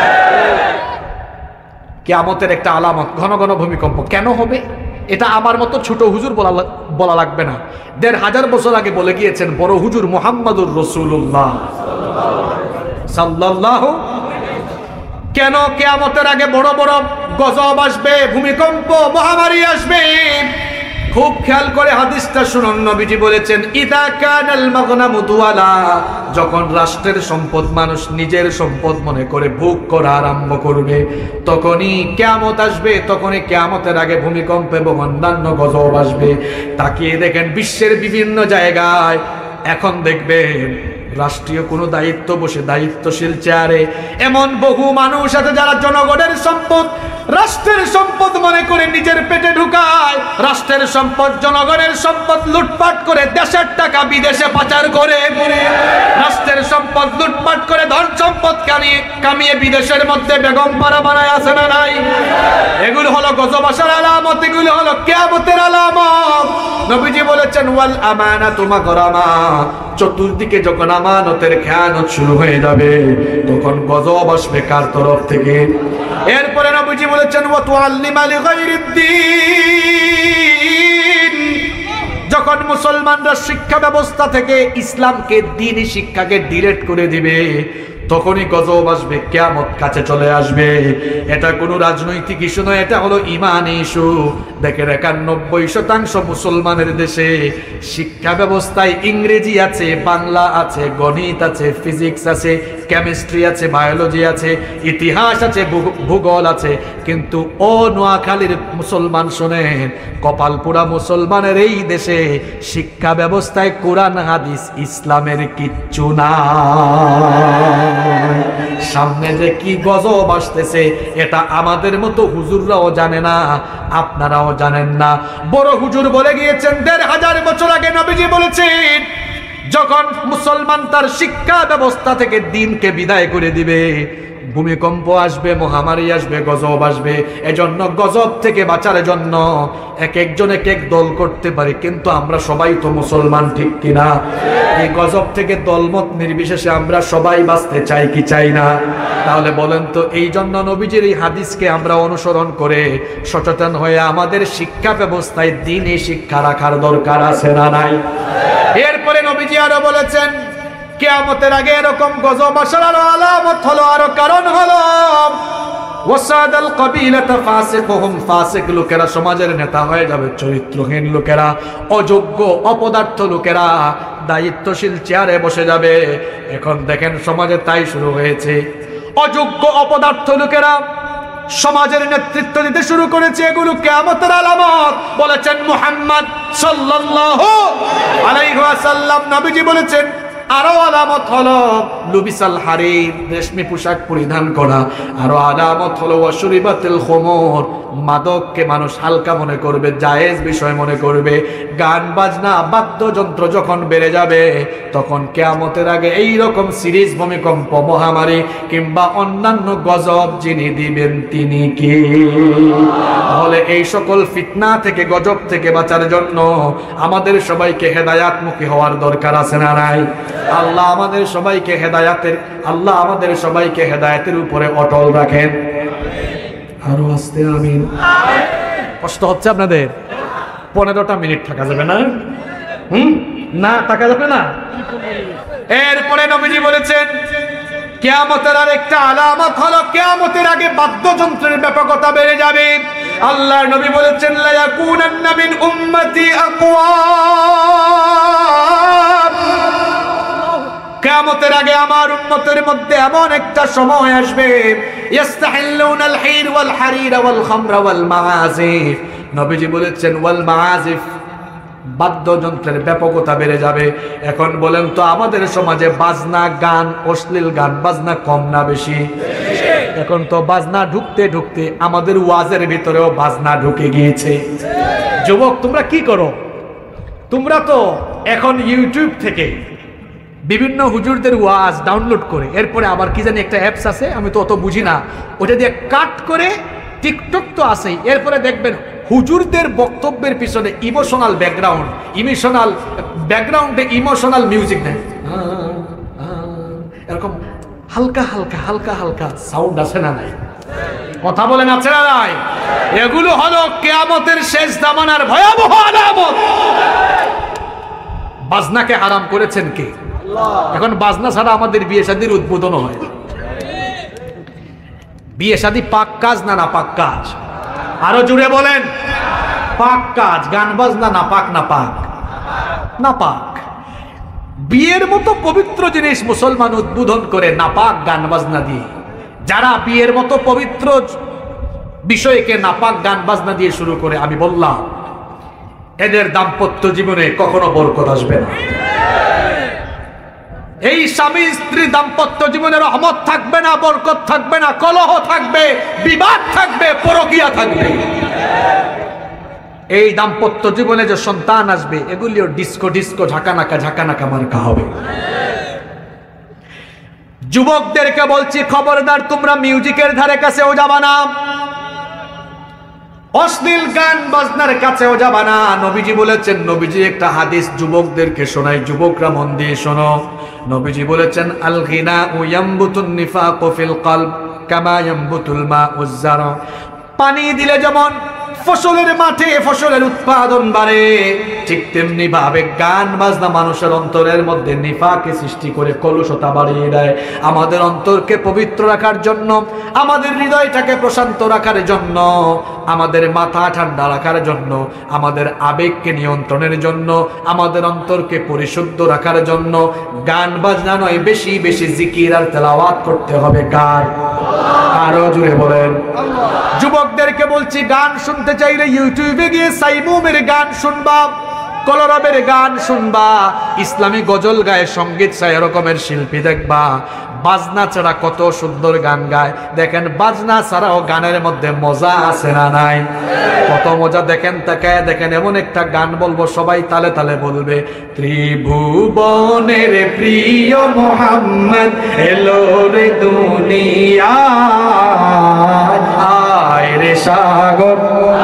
কিয়ামতের একটা আলামত ঘন ঘন ভূমিকম্প। কেন হবে? এটা আমার মতো ছোট হুজুর বলা লাগবে না, ১৫০০ বছর আগে বলে গিয়েছেন বড় হুজুর মুহাম্মদুর রাসূলুল্লাহ সাল্লাল্লাহু। কেন কিয়ামতের আগে বড় বড় গজব আসবে, ভূমিকম্প, মহামারী আসবে? খুব খেয়াল করে হাদিসটা শুনুন। নবীজি বলেছেন ইদা কানাল মাগনামু দুয়ালা, যখন রাষ্ট্রের সম্পদ মানুষ নিজের সম্পদ মনে করে ভোগ করা আরম্ভ করবে, তখনই কিয়ামত আসবে। তখনই কিয়ামতের আগে ভূমিকম্প এবং অন্যান্য গজব আসবে। তাকিয়ে দেখেন বিশ্বের বিভিন্ন জায়গায় এখন দেখবেন রাষ্ট্রীয় কোনো দায়িত্ব বসে দায়িত্বশীল চেয়ারে এমন বহু মানুষ আছে যারা জনগণের সম্পদ রাষ্ট্রের সম্পদ মনে করে নিজের পেটে ঢুকায়, রাষ্ট্রের সম্পদ জনগণের সম্পদ লুটপাট করে দেশের টাকা বিদেশে পাচার করে, রাষ্ট্রের সম্পদ লুটপাট করে ধন সম্পদ কামিয়ে বিদেশের মধ্যে বেগম পাড়া বানায় আছে না নাই? এগুলো হলো গজব আসার আলামত, এগুলো হলো কিয়ামতের আলামত। নবীজি বলেছেন ওয়াল আমানাতু মাগরামা, চতুর্দিকে যখন আমানতের খেয়ানত শুরু হয়ে যাবে তখন গজব আসবে কার তরফ থেকে? এরপরে নবীজি বলেছেন ওয়া তুআল্লিমা লিগাইরিদ্দিন, যখন মুসলমানরা শিক্ষা ব্যবস্থা থেকে ইসলামকে দ্বীনি শিক্ষাকে ডিলেট করে দিবে তখনই গজব আসবে, কিয়ামত কাছে চলে আসবে। এটা কোনো রাজনৈতিক ইস্যু নয়, এটা হলো ইমানি ইস্যু। দেখেন 91% মুসলমানের দেশে শিক্ষা ব্যবস্থায় ইংরেজি আছে, বাংলা আছে, গণিত আছে, ফিজিক্স আছে, কেমিস্ট্রি আছে, বায়োলজি আছে, ইতিহাস আছে, ভূগোল আছে, কিন্তু ও নোয়াখালীর মুসলমান শোনেন, কপালপুরা মুসলমানের এই দেশে শিক্ষা ব্যবস্থায় কোরআন হাদিস ইসলামের কিচ্ছু না। সামনে যে কি গজব আসতেছে এটা আমাদের মতো হুজুররাও জানে না, আপনারাও জানেন না। বড় হুজুর বলে গিয়েছেন 1500 বছর আগে নবীজি বলেছেন যখন মুসলমান তার শিক্ষা ব্যবস্থা থেকে দ্বীনকে বিদায় করে দিবে ভূমিকম্প আসবে, মহামারী আসবে, গজব আসবে। এজন্য গজব থেকে বাঁচার জন্য এক একজন এক এক দল করতে পারে, কিন্তু আমরা সবাই তো মুসলমান, ঠিক কিনা? এই গজব থেকে দলমত নির্বিশেষে আমরা সবাই বাঁচতে চাই কি চাই না? তাহলে বলেন তো, এই জন্য নবীজির এই হাদিসকে আমরা অনুসরণ করে সচেতন হয়ে আমাদের শিক্ষা ব্যবস্থায় দ্বীনি শিক্ষা রাখার দরকার আছে না নাই? এরপরে নবীজি আরো বলেছেন কিয়ামতের আগে এরকম গজব আসার আরো আলামত হলো, আরো কারণ হলো ওয়াসাদাল কাবিলাতা ফাসিকুহুম, ফাসিক লোকেরা সমাজের নেতা হয়ে যাবে, চরিত্রহীন লোকেরা, অযোগ্য অপদার্থ লোকেরা দায়িত্বশীল চেয়ারে বসে যাবে। এখন দেখেন সমাজে তাই শুরু হয়েছে, অযোগ্য অপদার্থ লোকেরা সমাজের নেতৃত্ব দিতে শুরু করেছে। এগুলো কিয়ামতের আলামত বলেছেন মুহাম্মদ সাল্লাল্লাহু আলাইহি ওয়াসাল্লাম। নবীজি বলেছেন আরো আলামত হলো লুবিসাল হারির, রেশমি পোশাক পরিধান করা। আরো আলামত হলো ওয়াশুরিবাতিল খুমুর, মাদককে মানুষ হালকা মনে করবে, জায়েজ বিষয় মনে করবে। গান বাজনা বাদ্যযন্ত্র যখন বেড়ে যাবে তখন কিয়ামতের আগে এই রকম সিরিজ ভূমিকম্প, মহামারী কিংবা অন্যান্য গজব যিনি দিবেন তিনি কে? তাহলে এই সকল ফিতনা থেকে, গজব থেকে বাঁচার জন্য আমাদের সবাইকে হেদায়াতমুখী হওয়ার দরকার আছে না নাই? আল্লাহ আমাদের সবাইকে হেদায়েতের উপরে অটল রাখেন। আরো আস্তে আমিন। কষ্ট হচ্ছে আপনাদের? 15টা মিনিট থাকা যাবে না? না থাকা যাবে না। এরপরে নবীজি বলেছেন কিয়ামতের আরেকটা আলামত হলো কিয়ামতের আগে বাদ্যযন্ত্রের ব্যাপকতা বেড়ে যাবে। আল্লাহর নবী বলেছেন লা ইয়াকুনান্না মিন উম্মতি আকওয়াম, কিয়ামতের আগে আমার উম্মতের মধ্যে এমন একটা সময় আসবে ইস্তাহিল্লুনাল হির ওয়াল হারির ওয়াল খামরা ওয়াল মাআজিফ। নবীজি বলেছেন ওয়াল মাআজিফ, বাদ্যযন্ত্রের ব্যাপকতা বেড়ে যাবে। এখন বলেন তো আমাদের সমাজে বাজনা, গান, অশ্লীল গান বাজনা কম না বেশি? এখন তো বাজনা ঢুকতে ঢুকতে আমাদের ওয়াজের ভিতরেও বাজনা ঢুকে গিয়েছে। যুবক তোমরা কি করো? তোমরা তো এখন ইউটিউব থেকে বিভিন্ন হুজুরদের ওয়াজ ডাউনলোড করে, এরপরে আবার কি জানি একটা অ্যাপস আছে, আমি তো অত বুঝি না, ওটা দিয়ে কাট করে, টিকটক তো আছেই, এরপরে দেখবেন হুজুরদের বক্তব্যের পিছনে ব্যাকগ্রাউন্ডে ইমোশনাল মিউজিক দেয়, এরকম হালকা হালকা হালকা হালকা সাউন্ড আছে না নাই? কথা বলেন আছে না নাই? এগুলো হলো কিয়ামতের শেষ জামানার ভয়াবহ আলামত। বাজনাকে হারাম করেছেন কে? এখন বাজনা ছাড়া আমাদের বিয়ে শাদীর উদ্বোধন হয়। বিয়ে শাদী পাক কাজ না, না পাক কাজ? আরো জুড়ে বলেন। পাক কাজ, গান বাজনা না পাক না পাক না পাক। বিয়ের মতো পবিত্র জিনিস মুসলমান উদ্বোধন করে নাপাক গান বাজনা দিয়ে। যারা বিয়ের মতো পবিত্র বিষয়কে নাপাক গান বাজনা দিয়ে শুরু করে, আমি বললাম এদের দাম্পত্য জীবনে কখনো বরকত আসবে না। এই স্বামী স্ত্রী দাম্পত্য জীবনে রহমত থাকবে না, বরকত থাকবে না, কলহ থাকবে, বিবাদ থাকবে, পরকীয়া থাকবে। এই দাম্পত্য জীবনে যে সন্তান আসবে এগুলিও ডিস্কো ডিস্কো ঝাঁকানাকা মার্কা হবে। যুবকদেরকে বলছি খবরদার, তোমরা মিউজিকের ধারে কাছেও যাবা না, অশ্লীল গান বাজনার কাছেও যাবা না। নবীজি বলেছেন, নবীজি একটা হাদিস যুবকদেরকে শোনাই, যুবকরা মন দিয়ে শোনো। নবীজি বলেছেন, আল গিনা ইয়ামবুতুন নিফাকু ফিল কলব কামা ইয়ামবুতুল মাউজ যারা। পানি দিলে যেমন ফসলের মাঠে ফসলের উৎপাদন বাড়ে, ঠিক তেমনি ভাবে গান বাজনা মানুষের অন্তরের মধ্যে নিফাকে সৃষ্টি করে কলুষতা বাড়িয়ে দেয়। আমাদের অন্তরকে পবিত্র রাখার জন্য, আমাদের হৃদয়টাকে প্রশান্ত রাখার জন্য, আমাদের মাথা ঠান্ডা রাখার জন্য, আমাদের আবেগকে নিয়ন্ত্রণের জন্য, আমাদের অন্তরকে পরিশুদ্ধ রাখার জন্য গান বাজনা নয়, বেশি বেশি জিকির আর তেলাওয়াত করতে হবে। গান আরো জুড়ে বলেন। যুবকদেরকে বলছি, গান শুনতে চাইলে ইউটিউবে গিয়ে সাইমুমের গান শুনবা, কলরবের গান শুনবা, ইসলামী গজল গায়ে, সঙ্গীত চায় এরকমের শিল্পী দেখবা। বাজনা ছাড়া কত সুন্দর গান গায়, দেখেন বাজনা ছাড়াও গানের মধ্যে মজা আছে না নাই? কত মজা দেখেন, তাকায় দেখেন। এমন একটা গান বলবো সবাই তালে তালে বলবে, ত্রিভুবনের প্রিয় মোহাম্মদ এলো রে দুনিয়া, আয় রে সাগর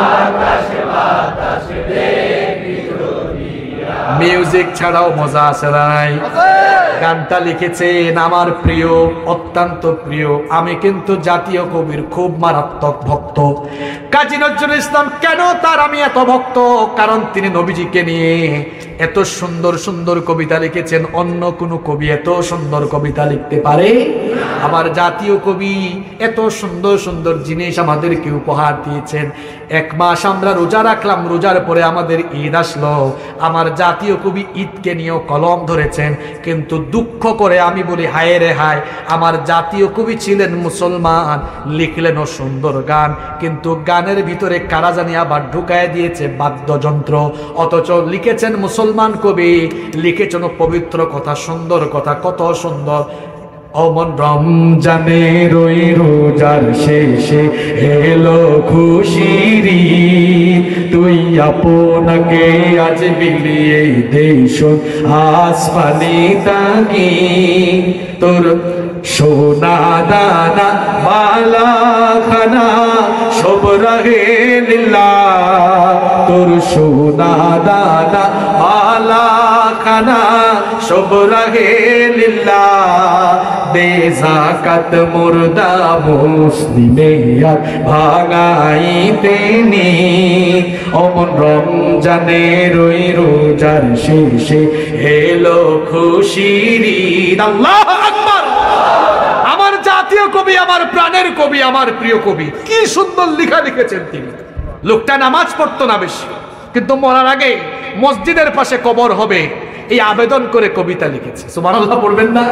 মিউজিক ছাড়াও মজা আছে নাই? গানটা লিখেছেন আমার প্রিয়, অত্যন্ত প্রিয়, আমি কিন্তু জাতীয় কবির খুব মারাত্মক ভক্ত, কাজী নজরুল ইসলাম। কেন তার আমি এত ভক্ত? কারণ তিনি নবীজিকে নিয়ে এত সুন্দর সুন্দর কবিতা লিখেছেন। অন্য কোন কবি এত সুন্দর কবিতা লিখতে পারে? আমার জাতীয় কবি এত সুন্দর সুন্দর জিনিস আমাদেরকে উপহার দিয়েছেন। এক মাস আমরা রোজা রাখলাম, রোজার পরে আমাদের ঈদ আসলো, আমার জাতীয় কবি ঈদকে নিয়েও কলম ধরেছেন। কিন্তু দুঃখ করে আমি বলি, হায় রে হায়, আমার জাতীয় কবি ছিলেন মুসলমান, লিখলেনও সুন্দর গান, কিন্তু গানের ভিতরে কারা জানি আবার ঢুকায় দিয়েছে বাদ্যযন্ত্র। অথচ লিখেছেন মুসলমান কবি, লিখেছেন পবিত্র কথা, সুন্দর কথা, কত সুন্দর। অমন রমজানের ওই রোজার শেষে এলো খুশির ঈদ, তুই আপনাকে আজ বিলিয়ে দেশ আসমানি তাকি, তোর সোনা দানা বালা খানা সব রহে লিল্লাহ, তোর সোনা দানা বালা খানা সব রহে লিল্লাহ, বেজাকাত মুর্দা মুসলিমে আর ভাঙাইতে নি। অমন রমজানের ওই রোজার শেষে এলো খুশির ঈদ। আল্লাহু আকবার। আমার জাতীয় কবি, আমার প্রাণের কবি, আমার প্রিয় কবি, কি সুন্দর লেখা লিখেছেন তিনি। লোকটা নামাজ পড়তো না বেশি, কিন্তু মরার আগে মসজিদের পাশে কবর হবে এই আবেদন করে কবিতা লিখেছে। সুবহানাল্লাহ পড়বেন না?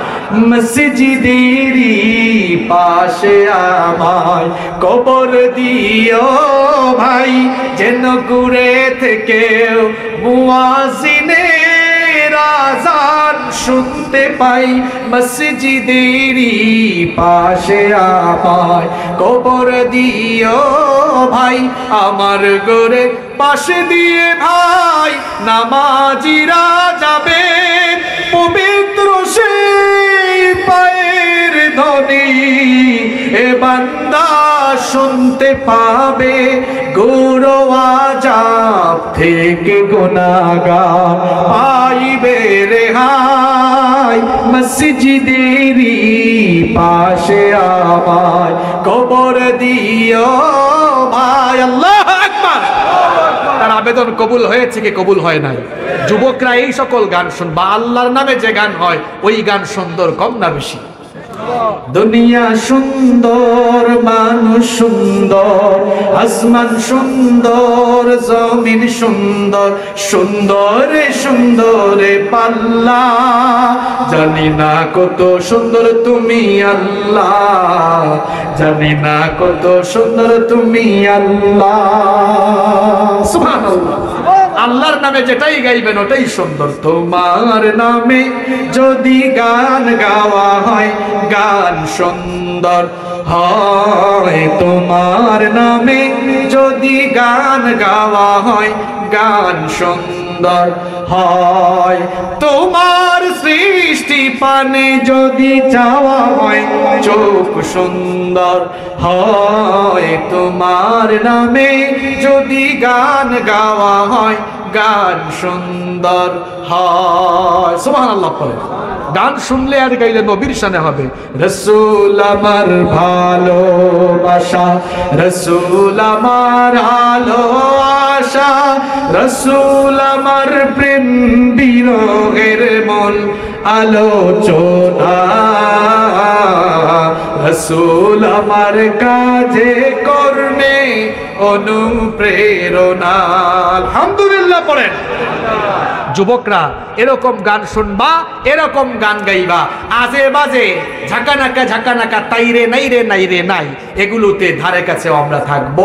মসজিদেরই পাশে আমায় কবর দিও ভাই, যেন ঘুরে থেকে মুয়াজ্জিনের আযান শুনতে পাই। মসজিদেরই পাশে আমায় কবর দিও ভাই, আমার ঘরে পাশে দিয়ে ভাই নামাজিরা যাবে, পবিত্র সেই পায়ের ধ্বনি এ বান্দা শুনতে পাবে, গুরু আযাব থেকে গুনাহগার পাইবে রেহাই। মসজিদেরই পাশে আমায় কবর দিও ভাই। আল্লাহু আকবার। তার আবেদন কবুল হয়েছে কি কবুল হয় নাই? যুবকরা এই সকল গান শুনবা, আল্লাহর নামে যে গান হয় ওই গান সুন্দর কম না বেশি? দুনিয়া সুন্দর, মানুষ সুন্দর, আসমান সুন্দর, জমিন সুন্দর, সুন্দরে সুন্দরে পাল্লা, জানি না কত সুন্দর তুমি আল্লাহ, জানি না কত সুন্দর তুমি আল্লাহ। সুবহানাল্লাহ। আল্লাহর নামে যেটাই গাইবেন ওটাই সুন্দর। তোমার নামে যদি গান গাওয়া হয়, গান সুন্দর হয়। তোমার নামে যদি গান গাওয়া হয়, গান সুন্দর হয়। তোমার সৃষ্টি পানে যদি চাওয়া হয়, চোখ সুন্দর হয়। তোমার নামে যদি গান গাওয়া হয়, গান সুন্দর হয়। সুবহানাল্লাহ পড়ে। গান শুনলে আর গাইলে নবীর শানে হবে। রাসূল আমার ভালোবাসা, রাসূল আমার আলো আশা, রাসূল আমার প্রেম বিরহের মূল আলোচনা, রাসূল আমার কাজে কর্মে অনুপ্রেরণা। আলহামদুলিল্লাহ পড়েন। যুবকরা এরকম গান শুনবা, এরকম গান গাইবা। আজে বাজে ঝাঁকানাকা ঝাঁকানাকা তাইরে নাই রে নাই রে নাই, এগুলোতে ধারে কাছে আমরা থাকবো।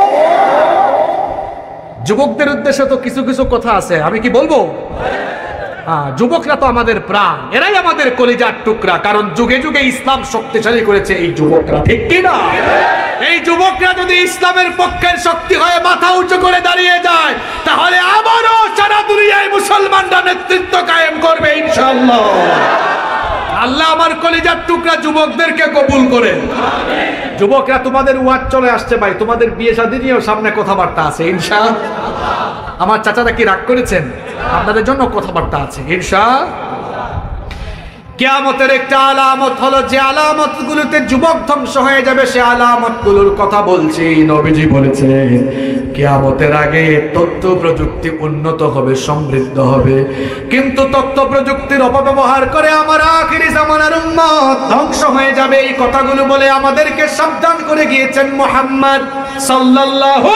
যুবকদের উদ্দেশ্যে তো কিছু কিছু কথা আছে, আমি কি বলবো? যুবকরা তো আমাদের প্রাণ, এরাই আমাদের কলিজার টুকরা। কারণ যুগে যুগে ইসলাম শক্তিশালী করেছে এই যুবকরা, ঠিক কি না? এই যুবকরা যদি ইসলামের পক্ষের শক্তি হয়ে মাথা উঁচু করে দাঁড়িয়ে যায়, তাহলে আবারও সারা দুনিয়ায় মুসলমানরা নেতৃত্ব কায়েম করবে ইনশাআল্লাহ। আল্লাহ আমার কলিজার টুকরা যুবকদেরকে কবুল করেন। যুবকরা তোমাদের ওয়াজ চলে আসছে ভাই, তোমাদের বিয়ে শাদী নিয়েও সামনে কথাবার্তা আছে ইনশাআল্লাহ। আমার চাচারা কি রাগ করেছেন? আপনাদের জন্য কথাবার্তা আছে ইনশাআল্লাহ। কিয়ামতের একটা আলামত হলো, যে আলামত গুলোতে যুবক ধ্বংস হয়ে যাবে, সে আলামত গুলোর কথা বলছি। নবীজি বলেছেন কিয়ামতের আগে তথ্য প্রযুক্তি উন্নত হবে, সমৃদ্ধ হবে, কিন্তু তথ্য প্রযুক্তির অপব্যবহার করে আমার আখিরি জামানার উম্মত ধ্বংস হয়ে যাবে। এই কথাগুলো বলে আমাদেরকে সাবধান করে গিয়েছেন মুহাম্মদ সাল্লাল্লাহু।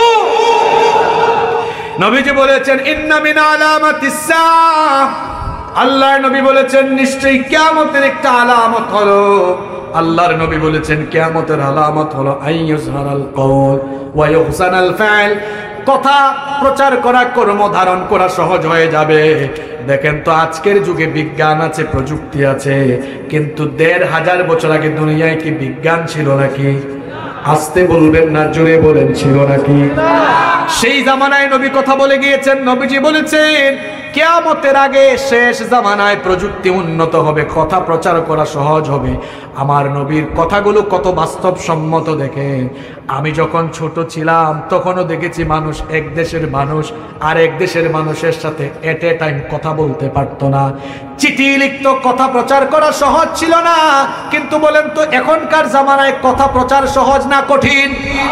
নবীজি বলেছেন ইন্না মিন আলামাতিস সাআহ, আল্লাহর নবী বলেছেন নিশ্চয়ই কিয়ামতের একটা আলামত হলো। আল্লাহর নবী বলেছেন কিয়ামতের আলামত হলো আইয়ুজহারাল কওল ওয়া ইউহসানাল ফা'ল, কথা প্রচার করা, কর্ম ধারণ করা সহজ হয়ে যাবে। দেখেন তো আজকের যুগে বিজ্ঞান আছে, প্রযুক্তি আছে, কিন্তু ১৫০০ বছর আগে দুনিয়ায় কি বিজ্ঞান ছিল নাকি? আস্তে বলবেন না, জোরে বলেন, ছিল নাকি? সেই জামানায় নবী কথা বলে গিয়েছেন। নবীজি বলেছেন কিয়ামতের আগে শেষ জামানায় প্রযুক্তি উন্নত হবে, কথা প্রচার করা সহজ হবে। আমার নবীর কথাগুলো কত বাস্তবসম্মত দেখেন। আমি যখন ছোট ছিলাম তখনও দেখেছি মানুষ, এক দেশের মানুষ আর এক দেশের মানুষের সাথে এট এ টাইম কথা বলতে পারতো না, চিঠি লিখত, কথা প্রচার করা সহজ ছিল না। কিন্তু বলেন তো এখনকার জামানায় কথা প্রচার সহজ না কঠিন?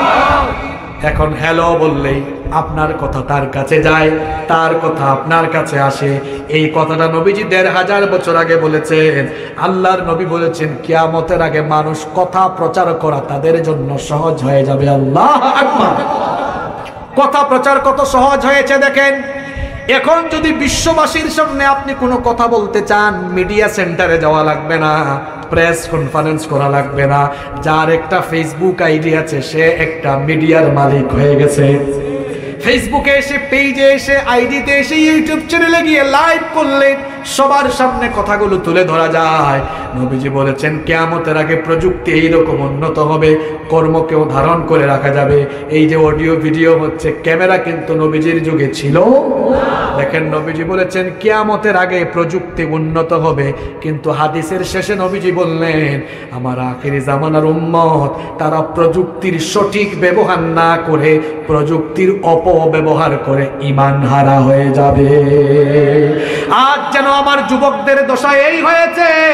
এখন হ্যালো বললেই আপনার কথা তার কাছে যায়, তার কথা আপনার কাছে আসে। এই কথাটা নবীজি ১৫০০ বছর আগে বলেছেন। আল্লাহর নবী বলেছেন কিয়ামতের আগে মানুষ কথা প্রচার করা তাদের জন্য সহজ হয়ে যাবে। আল্লাহু আকবার। কথা প্রচার কত সহজ হয়েছে দেখেন। এখন যদি বিশ্ববাসীর সামনে আপনি কোনো কথা বলতে চান, মিডিয়া সেন্টারে যাওয়া লাগবে না, প্রেস কনফারেন্স করা লাগবে না। যার একটা ফেসবুক আইডি আছে সে একটা মিডিয়ার মালিক হয়ে গেছে। ফেসবুকে এসে, পেজে এসে, আইডিতে এসে, ইউটিউব চ্যানেলে গিয়ে লাইভ করলে সবার সামনে কথাগুলো তুলে ধরা যায়। নবীজি বলেছেন কিয়ামতের আগে প্রযুক্তি এইরকম উন্নত হবে, কর্মকেও ধারণ করে রাখা যাবে। এই যে অডিও ভিডিও হচ্ছে, ক্যামেরা কিন্তু নবীজির যুগে ছিল। দেখেন নবীজি বলেছেন কিয়ামতের আগে প্রযুক্তি উন্নত হবে, কিন্তু হাদিসের শেষে নবীজি বললেন আমার আখিরি জামানার উম্মত তারা প্রযুক্তির সঠিক ব্যবহার না করে প্রযুক্তির অপব্যবহার করে ঈমান হারা হয়ে যাবে। আজ যেন আমার যুবকদের দশা এই হয়েছে,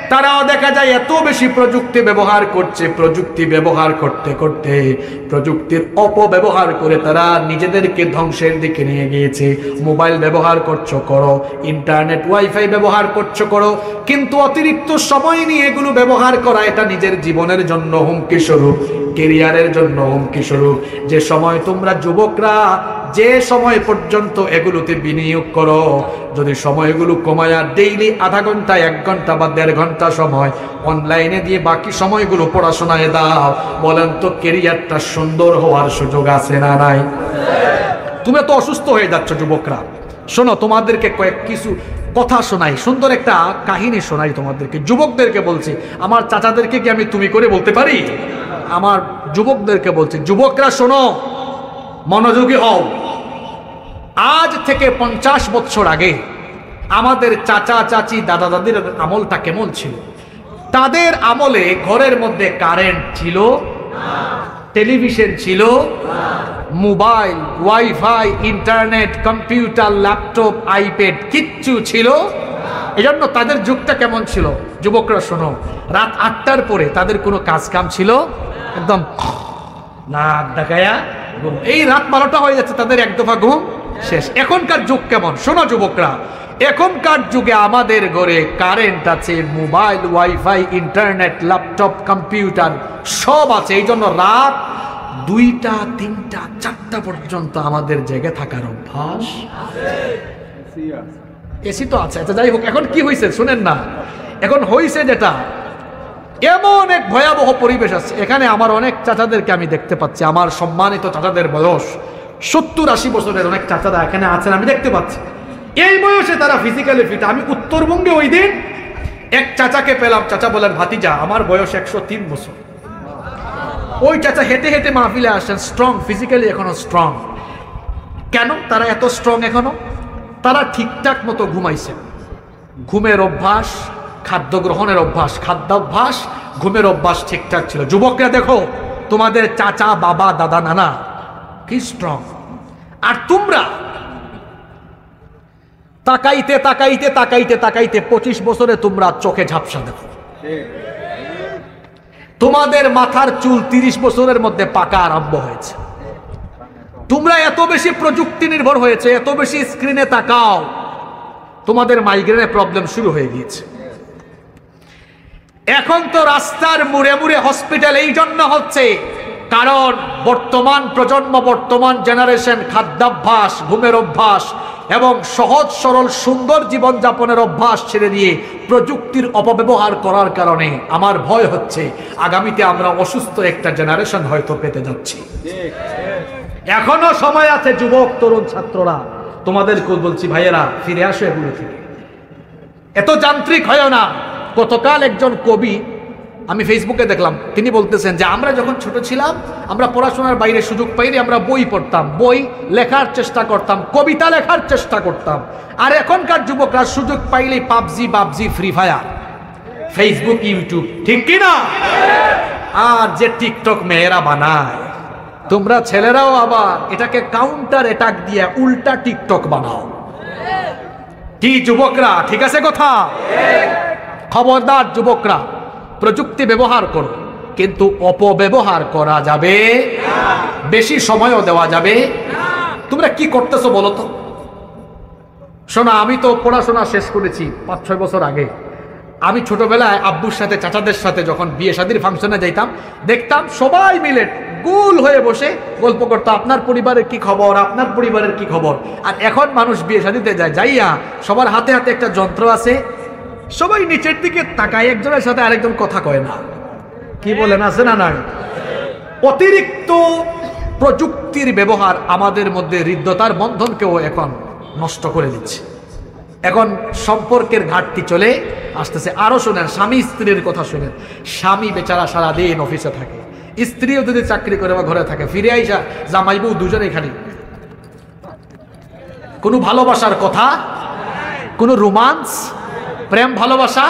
তারাও দেখা যায় এত বেশি প্রযুক্তি ব্যবহার করছে, প্রযুক্তি ব্যবহার করতে করতে প্রযুক্তির অপব্যবহার করে তারা নিজেদেরকে ধ্বংসের দিকে নিয়ে গিয়েছে। মোবাইল ব্যবহার করছো করো, ইন্টারনেট ওয়াইফাই ব্যবহার করছো করো, কিন্তু অতিরিক্ত সময় নিয়ে এগুলো ব্যবহার করা এটা নিজের জীবনের জন্য হুমকি স্বরূপ, ক্যারিয়ারের জন্য হুমকি স্বরূপ। যে সময় তোমরা যুবকরা যে সময় পর্যন্ত এগুলোতে বিনিয়োগ করো, যদি সময়গুলো কমায়া ডেইলি আধা ঘন্টা 1 ঘন্টা বা 1.5 ঘন্টা সময় অনলাইনে দিয়ে বাকি সময়গুলো পড়াশোনায় দাও, বলেন তো ক্যারিয়ারটা সুন্দর হওয়ার সুযোগ আছে না নাই? তুমি তো অসুস্থ হয়ে যাচ্ছ যুবকরা। শোনো, তোমাদেরকে কিছু কথা শোনাই, সুন্দর একটা কাহিনী শোনাই তোমাদেরকে। যুবকদেরকে বলছি, আমার চাচাদেরকে কি আমি তুমি করে বলতে পারি? আমার যুবকদেরকে বলছি, যুবকরা শোনো, মনোযোগী হও। আজ থেকে 50 বছর আগে আমাদের চাচা চাচি দাদা দাদির আমলটা কেমন ছিল? তাদের আমলে ঘরের মধ্যে কারেন্ট ছিল, টেলিভিশন ছিল, mobile, wifi, internet, computer, laptop, iPad কিচ্ছু ছিল। এজন্য তাদের যুগটা কেমন ছিল? যুবকরা শোনো, রাত 8টার পরে তাদের কোনো কাজ কাম ছিল? একদম নাক ডাকায়া ঘুম। এই রাত 12টা হয়ে যাচ্ছে, তাদের এক দফা ঘুম শেষ। এখনকার যুগ কেমন? শোনো যুবকরা, এখনকার যুগে আমাদের ঘরে কারেন্ট আছে, mobile, wifi, internet, laptop, computer সব আছে। এই জন্য রাত 2টা, 3টা, 4টা পর্যন্ত আমাদের জেগে থাকার অভ্যাস। এসি তো আছে, আচ্ছা যাই হোক। এখন কি হয়েছে শুনেন না, এখন হয়েছে যেটা, এমন এক ভয়াবহ পরিবেশ আছে। এখানে আমার অনেক চাচাদেরকে আমি দেখতে পাচ্ছি, আমার সম্মানিত চাচাদের বয়স 70-80 বছরের অনেক চাচারা এখানে আছেন, আমি দেখতে পাচ্ছি। এই বয়সে তারা ফিজিক্যালি ফিট। আমি উত্তরবঙ্গে ওই দিন এক চাচাকে পেলাম, চাচা বলেন, ভাতিজা আমার বয়স 103 বছর। ওই চাচা হেঁটে হেঁটে মাহফিলে আসেন, স্ট্রং, ফিজিক্যালি এখনো স্ট্রং। কেন তারা এত স্ট্রং এখনো? তারা ঠিকঠাক মতো ঘুমাইছে। ঘুমের অভ্যাস, খাদ্য গ্রহণের অভ্যাস, খাদ্যাভ্যাস, ঘুমের অভ্যাস ঠিকঠাক ছিল। যুবকরা দেখো, তোমাদের চাচা, বাবা, দাদা, নানা কি স্ট্রং। আর তোমরা তাকাইতে তাকাইতে তাকাইতে তাকাইতে 25 বছরে তোমরা চোখে ঝাপসা দেখো। তোমাদের মাথার চুল 30 বছরের মধ্যে পাকা আরম্ভ হয়েছে। তোমরা এত বেশি প্রযুক্তি নির্ভর হয়েছে, এত বেশি স্ক্রিনে তাকাও, তোমাদের মাইগ্রেনের প্রবলেম শুরু হয়ে গিয়েছে। এখন তো রাস্তার মুড়ে মুড়ে হসপিটাল এই জন্য হচ্ছে, কারণ বর্তমান প্রজন্ম, বর্তমান জেনারেশন খাদ্যাভ্যাস, ঘুমের অভ্যাস এবং সহজ সরল সুন্দর জীবনযাপনের অভ্যাস ছেড়ে দিয়ে প্রযুক্তির অপব্যবহার করার কারণে আমার ভয় হচ্ছে আগামীতে আমরা অসুস্থ একটা জেনারেশন হয়তো পেতে যাচ্ছি। এখনো সময় আছে যুবক তরুণ ছাত্ররা, তোমাদেরকে বলছি ভাইয়েরা, ফিরে আসো এগুলো থেকে, এত যান্ত্রিক হয় না। গতকাল একজন কবি আমি ফেসবুকে দেখলাম, তিনি বলতেছেন যে আমরা যখন ছোট ছিলাম, আমরা পড়াশোনার বাইরে সুযোগ পাইলে আমরা বই পড়তাম, বই লেখার চেষ্টা করতাম, কবিতা লেখার চেষ্টা করতাম। আর এখনকার যুবকরা সুযোগ পাইলে পাবজি, বাবজি, ফ্রি ফায়ার, ফেসবুক, ইউটিউব, ঠিক কিনা? আর যে টিকটক মেয়েরা বানায়, তোমরা ছেলেরাও আবার এটাকে কাউন্টার অ্যাটাক দিয়ে উল্টা টিকটক বানাও। কি যুবকরা, ঠিক আছে কথা? খবরদার যুবকরা, প্রযুক্তি ব্যবহার করো, কিন্তু অপব্যবহার করা যাবে, বেশি সময়ও দেওয়া যাবে। তোমরা কি করতেছো বলো তো? শোনা, আমি তো পড়াশোনা শেষ করেছি 5-6 বছর আগে। আমি ছোটবেলায় আব্বুর সাথে, চাচাদের সাথে যখন বিয়ে শাদীর ফাংশনে যাইতাম, দেখতাম সবাই মিলে গোল হয়ে বসে গল্প করতো, আপনার পরিবারের কি খবর, আপনার পরিবারের কি খবর। আর এখন মানুষ বিয়ে শাদীতে যায়, যাইয়া সবার হাতে হাতে একটা যন্ত্র আছে, সবাই নিচের দিকে তাকায়, একজনের সাথে আরেকজন কথা কয় না। কি বলেন, আছে না নাই? অতিরিক্ত প্রযুক্তির ব্যবহার আমাদের মধ্যে হৃদ্যতার বন্ধনকেও এখন নষ্ট করে দিচ্ছে। এখন সম্পর্কের ঘাটতি চলে আসতেছে। আরো শোনেন, স্বামী স্ত্রীর কথা শোনেন। স্বামী বেচারা সারাদিন অফিসে থাকে, স্ত্রীও যদি চাকরি করে বা ঘরে থাকে, ফিরে আইসা জামাই বউ দুজনেই খালি কোনো ভালোবাসার কথা, কোনো রোমান্স, প্রেম, ভালোবাসা।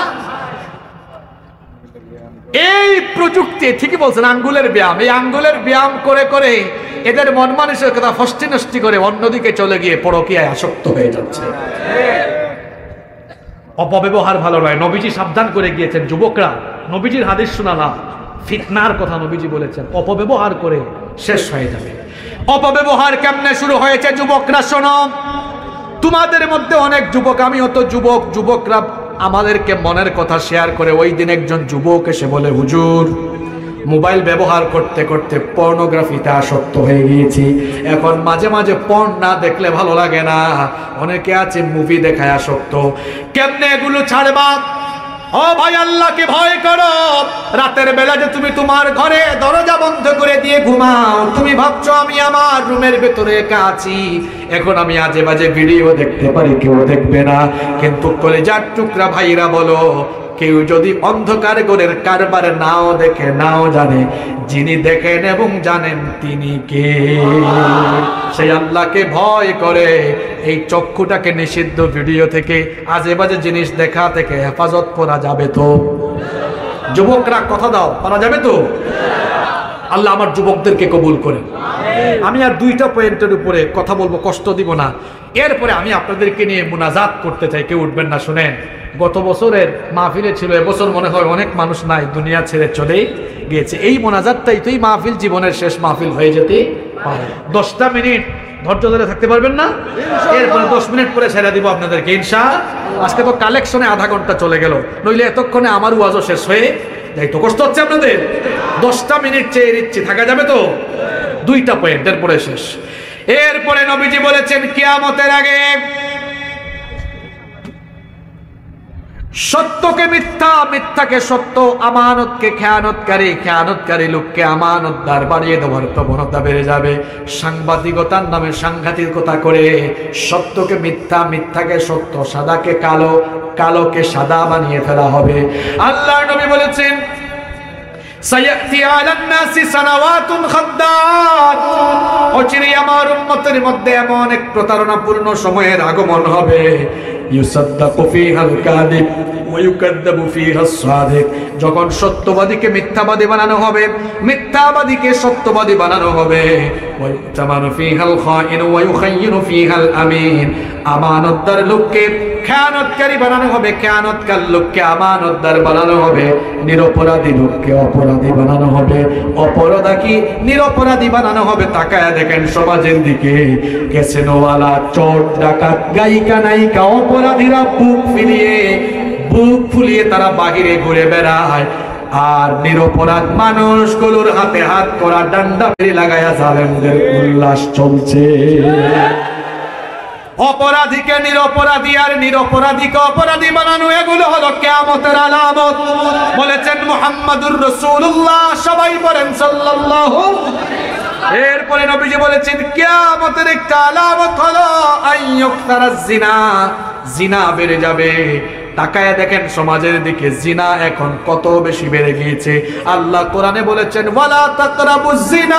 এই প্রযুক্তি, ঠিকই বলছেন, আঙ্গুলের ব্যায়াম। এই আঙ্গুলের ব্যায়াম করে করে এদের মন মানসিকতা ফষ্টি নষ্টি করে অন্যদিকে চলে গিয়ে পরকীয়ায় আসক্ত হয়ে যাচ্ছে। অপব্যবহার ভালো নয়। নবীজি সাবধান করে গিয়েছেন, যুবকরা, নবীজির হাদিস শোনা না, ফিতনার কথা নবীজি বলেছেন, অপব্যবহার করে শেষ হয়ে যাবে। অপব্যবহার কেমনে শুরু হয়েছে যুবকরা শোনো। তোমাদের মধ্যে অনেক যুবক, আমিও তো যুবক, যুবকরা আমাদেরকে মনের কথা শেয়ার করে। ওই দিন একজন যুবক এসে বলে, হুজুর মোবাইল ব্যবহার করতে করতে পর্নোগ্রাফিতে আসক্ত হয়ে গিয়েছি, এখন মাঝে মাঝে পর্ন না দেখলে ভালো লাগে না। অনেকে আছে মুভি দেখায় আসক্ত, কেমনে এগুলো ছাড়বা? ও ভাই, আল্লাহকে ভয় করো। রাতের বেলা যে তুমি তোমার ঘরে দরজা বন্ধ করে দিয়ে ঘুমাও, তুমি ভাবছো আমি আমার রুমের ভেতরে একা আছি, এখন আমি আজে বাজে ভিডিও দেখতে পারি, কেউ দেখবে না। কিন্তু কলিজার টুকরা ভাইরা বলো, কেউ যদি অন্ধকার ঘরের কারবার নাও দেখে নাও জানে, যিনি দেখেন এবং জানেন তিনি কে? সেই আল্লাহকে ভয় করে এই চক্ষুটাকে নিষিদ্ধ ভিডিও থেকে, আজে বাজে জিনিস দেখা থেকে হেফাজত করা যাবে তো? যুবকরা কথা দাও, পারা যাবে তো? আল্লাহ আমার যুবকদেরকে কবুল করে। আমি আর দুইটা পয়েন্টের উপরে কথা বলবো, কষ্ট দিব না। এরপরে আমি আপনাদেরকে নিয়ে মুনাজাত করতে চাই, কেউ উঠবেন না। শুনেন, গত বছরের মাহফিলে ছিল, এবছর মনে হয় অনেক মানুষ নাই, দুনিয়া ছেড়ে চলেই গিয়েছে। এই মোনাজাতটাই তো এই মাহফিল জীবনের শেষ মাহফিল হয়ে যেতে পারে। 10টা মিনিট ধৈর্য ধরে থাকতে পারবেন না? এরপরে 10 মিনিট পরে ছেড়ে দিব আপনাদেরকে ইনশাআল্লাহ। আজকে তো কালেকশনে আধা ঘন্টা চলে গেল, নইলে এতক্ষণে আমার ওয়াজও শেষ হয়ে যাই। তো কষ্ট হচ্ছে আপনাদের? 10টা মিনিট চেয়ে নিচ্ছি, থাকা যাবে তো? 2টা পয়েন্ট, এরপরে শেষ। এরপরে নবীজি বলেছেন, কিয়ামতের আগে সত্যকে মিথ্যা, মিথ্যাকে সত্য, আমানতকে খেয়ানতকারী, খেয়ানতকারী লোককে আমানতদার বানিয়ে দেওয়ার প্রবণতা বেড়ে যাবে। সাংবাদিকতার নামে সাংঘাতিকতা করে সত্যকে মিথ্যা, মিথ্যাকে সত্য, সাদাকে কালো, কালোকে সাদা বানিয়ে ফেলা হবে। আল্লাহর নবী বলেছেন, সায়াতি আলান নাসি সানাওয়াতুন খাদ্দাত, অচিরে আমার উম্মতের মধ্যে এমন এক প্রতারণাপূর্ণ সময়ের আগমন হবে, ইউসাদ্দাকু ফীহাল কাযিব ওয়া ইউকাযযাবু ফীহাস সাদিক। যখন সত্যবাদীকে মিথ্যাবাদী বানানো হবে, মিথ্যাবাদীকে সত্যবাদী বানানো হবে। ওয়া ইউতামানু ফীহাল খাইন ওয়া ইউখাইয়িনু ফীহাল আমিন। আমানতদার লোককে খেয়ানতকারী বানানো হবে, খেয়ানতকার লোককে আমানতদার বানানো হবে। নিরপরাধী লোককে অপরাধী বানানো হবে, অপরাধী নিরপরাধী বানানো হবে। তাকায়া দেখেন সমাজের দিকে, ক্যাসিনোওয়ালা, চোর, ডাকাত, গায়িকা, নায়িকা, অপরাধীরা বুক ফুলিয়ে তারা বাহিরে ঘুরে বেড়ায়, আর নিরপরাধ মানুষগুলোর হাতে হাত করা ডান্ডা ফেরি লাগায়া জালেমদের উল্লাস চলছে। অপরাধীকে নিরপরাধী আর নিরপরাধীকে অপরাধী বানানো, এগুলো হলো কিয়ামতের আলামত। বলেছেন মুহাম্মাদুর রাসূলুল্লাহ, সবাই বলেন সাল্লাল্লাহু। এরপরে নবীজি বলেছেন, কিয়ামতের একটা আলামত হলো আইয়ুকতারাজ জিনা, জিনা বেড়ে যাবে। তাকায়া দেখেন সমাজের দিকে, জিনা এখন কত বেশি বেড়ে গিয়েছে। আল্লাহ কোরআনে বলেছেন, ওয়ালা তাকরাবুজ জিনা,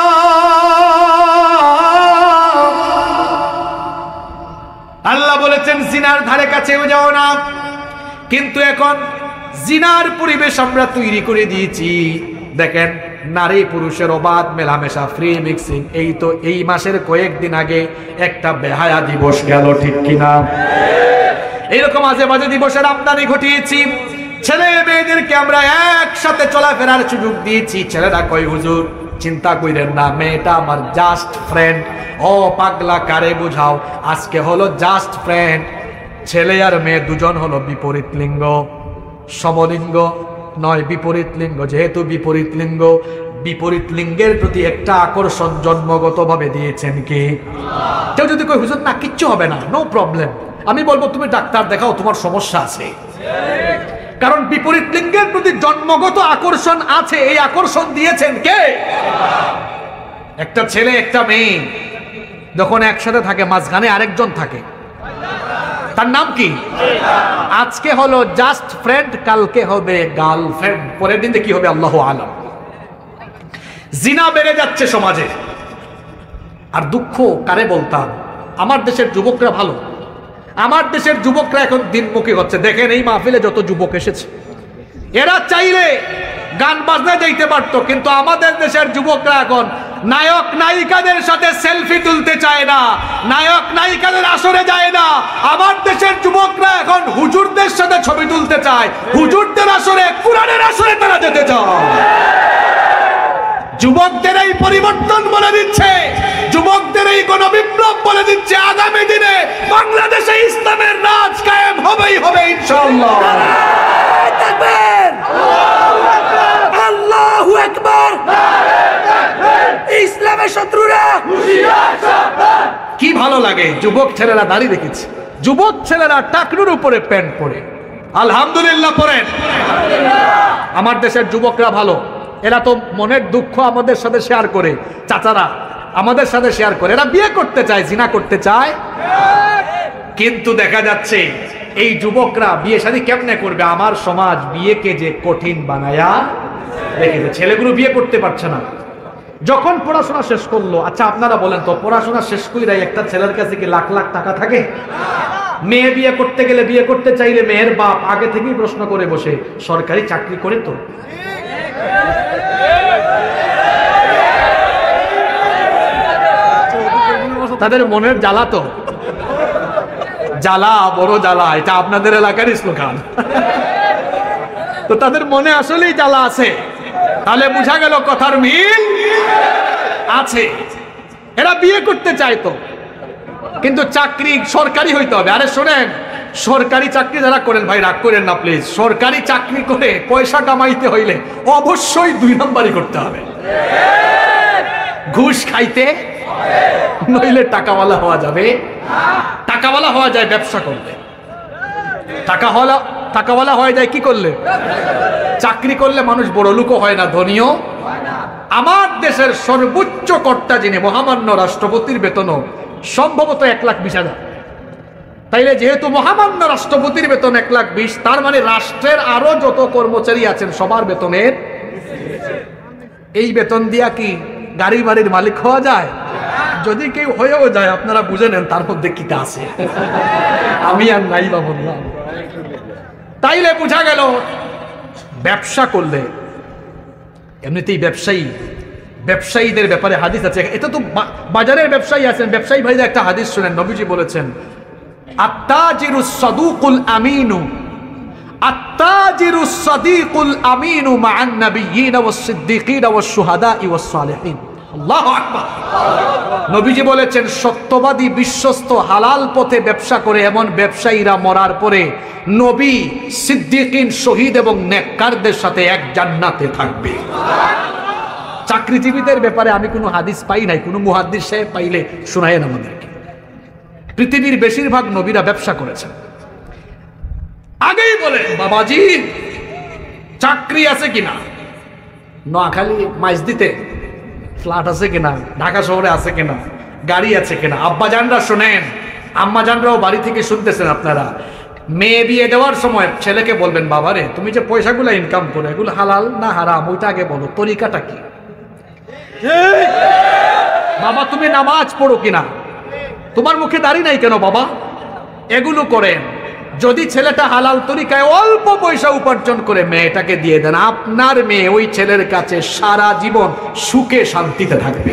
আল্লাহ বলেছেন জিনার ধারে কাছেও যাও না। কিন্তু এখন জিনার পরিবেশ আমরা তৈরি করে দিয়েছি। দেখেন, নারী পুরুষের অবাধ মেলামেশা, ফ্রি মিক্সিং। এই তো এই মাসের কয়েকদিন আগে একটা বেহায়া দিবস গেল, ঠিক কিনা? এইরকম আজে বাজে দিবসের আমদানি ঘটিয়েছি। ছেলে মেয়েদেরকে আমরা একসাথে চলাফেরার সুযোগ দিয়েছি। ছেলেরা কয়, হুজুর চিন্তা কইরেন না, মেয়েটা আমার জাস্ট ফ্রেন্ড। ও পাগলা, কারে বুঝাও? আজকে হলো জাস্ট ফ্রেন্ড। ছেলে আর মেয়ে দুজন হলো বিপরীত লিঙ্গ, সমলিঙ্গ নয়, বিপরীত লিঙ্গ। যেহেতু বিপরীত লিঙ্গ, বিপরীত লিঙ্গের প্রতি একটা আকর্ষণ জন্মগতভাবে দিয়েছেন কে? কেউ যদি কই হুজুর না কিচ্ছু হবে না, নো প্রবলেম, আমি বলবো তুমি ডাক্তার দেখাও, তোমার সমস্যা আছে। কারণ বিপরীত লিঙ্গের প্রতি জন্মগত আকর্ষণ আছে। এই আকর্ষণ দিয়েছেন কে? একটা ছেলে একটা মেয়ে যখন একসাথে থাকে, মাঝখানে আরেকজন থাকে, তার নাম কি? আজকে হলো জাস্ট ফ্রেন্ড, কালকে হবে গার্লফ্রেন্ড, পরের দিন কি হবে আল্লাহু আলাম। জিনা বেড়ে যাচ্ছে সমাজে। আর দুঃখ কারে বলতাম, আমার দেশের যুবকরা ভালো। আমার দেশের যুবকরা এখন দিনমুখী হচ্ছে। দেখেন এই মাহফিলে যত যুবক এসেছে, এরা চাইলে গান বাজনা যাইতে পারতো, কিন্তু আমাদের দেশের যুবকরা এখন নায়ক নায়িকাদের সাথে সেলফি তুলতে চায় না, নায়ক নায়িকাদের আসরে যায় না। আমার দেশের যুবকরা এখন হুজুরদের সাথে ছবি তুলতে চায়, হুজুরদের আসরে, কুরআনের আসরে তারা যেতে চায়। যুবকদের এই পরিবর্তন বলে দিচ্ছে, যুবকদের এই গণবিপ্লব বলে দিচ্ছে, আগামী দিনে বাংলাদেশে ইসলামের রাজ কায়েম হবেই হবে ইনশাআল্লাহ। আল্লাহু আকবার। ইসলামের শত্রুরা কি ভালো লাগে, যুবক ছেলেরা দাড়ি রেখেছে, যুবক ছেলেরা টাকনুর উপরে প্যান্ট পরে আলহামদুলিল্লাহ পড়েন। আমার দেশের যুবকরা ভালো, এরা তো মনের দুঃখ আমাদের সাথে শেয়ার করে, চাচারা আমাদের সাথে শেয়ার করে, এরা বিয়ে করতে চায়, জিনা করতে চায়। কিন্তু দেখা যাচ্ছে এই যুবকরা বিয়ে শাদী কেমনে করবে? আমার সমাজ বিয়েকে যে কঠিন বানায়া রেখেছে, ছেলেগুলো বিয়ে করতে পারছে না। যখন পড়াশোনা শেষ করলো, আচ্ছা আপনারা বলেন তো, পড়াশোনা শেষ কইরা একটা ছেলের কাছে কি লাখ লাখ টাকা থাকে? মেয়ে বিয়ে করতে গেলে, বিয়ে করতে চাইলে মেয়ের বাপ আগে থেকেই প্রশ্ন করে বসে, সরকারি চাকরি করে তো? তাদের মনের জ্বালা তো, জ্বালা বড় জ্বালা, এটা আপনাদের এলাকার স্লোগান। তো তাদের মনে আসলেই জ্বালা আছে, তাহলে বোঝা গেল কথার মিল আছে। এরা বিয়ে করতে চায় তো, কিন্তু চাকরি সরকারি হইতে হবে। আরে শোনেন, সরকারি চাকরি যারা করেন ভাই, রাগ করেন না প্লিজ, সরকারি চাকরি করে পয়সা কামাইতে হইলে অবশ্যই 2 নম্বরই করতে হবে, ঘুষ খাইতে, নইলে টাকাওয়ালা হওয়া যাবে। টাকাওয়ালা হওয়া যায় ব্যবসা করলে, টাকাওয়ালা হয়ে যায় কি করলে? চাকরি করলে মানুষ বড় লোকও হয় না, ধনীও। আমার দেশের সর্বোচ্চ কর্তা যিনি, মহামান্য রাষ্ট্রপতির বেতনও সম্ভবত 1,20,000। তাইলে যেহেতু মহামান্য রাষ্ট্রপতির বেতন 1,20,000, তার মানে রাষ্ট্রের আরো যত কর্মচারী আছেন সবার বেতনের, এই বেতন দিয়া কি গাড়ি বাড়ির মালিক হওয়া যায়? যদি কেউ হয়েও যায়, আপনারা বুঝে নেন তার মধ্যে কিটা আছে, আমি আর নাই বা বললাম। তাইলে বোঝা গেল ব্যবসা করলে, এমনিতেই ব্যবসায়ীদের ব্যাপারে হাদিস আছে। এটা তো বাজারের ব্যবসায়ী আছেন, ব্যবসায়ী ভাইরা একটা হাদিস শুনেন, নবীজি বলেছেন, আত্তাজিরুস সাদুকুল আমিনু, আত্তাজিরুস সাদিকুল আমিনু মা'আন নাবিয়্যিনা ওয়াস সিদ্দিকিনা ওয়াস শুহাদা'i ওয়াস সালিহিন। আল্লাহু আকবার। নবীজি বলেছেন, সত্যবাদী, বিশ্বস্ত, হালাল পথে ব্যবসা করে এমন ব্যবসায়ীরা মরার পরে নবী, সিদ্দিকিন, শহীদ এবং নেককারদের সাথে এক জান্নাতে থাকবে। চাকরিজীবীদের ব্যাপারে আমি কোনো হাদিস পাই নাই, কোনো মুহাদ্দিস সাহেব পাইলে শোনায়েন আমাদেরকে। পৃথিবীর বেশিরভাগ নবীরা ব্যবসা করেছেন। আগেই বলেন, বাবাজি চাকরি আছে কিনা, নোয়াখালী মাইজদিতে ফ্ল্যাট আছে কিনা, ঢাকা শহরে আছে কিনা, গাড়ি আছে কিনা। আব্বাজানরা শোনেন, আম্মাজানরাও বাড়ি থেকে শুনতেছেন, আপনারা মেয়ে বিয়ে দেওয়ার সময় ছেলেকে বলবেন, বাবারে তুমি যে পয়সাগুলো ইনকাম করো এগুলো হালাল না হারাম, ওইটা আগে বলো, তরিকাটা কি? বাবা তুমি নামাজ পড়ো কিনা, তোমার মুখে দাড়ি নাই কেন বাবা, এগুলো করেন। যদি ছেলেটা হালাল তরিকায় অল্প পয়সা উপার্জন করে মেয়েটাকে দিয়ে দেন, আপনার মেয়ে ওই ছেলের কাছে সারা জীবন সুখে শান্তিতে থাকবে।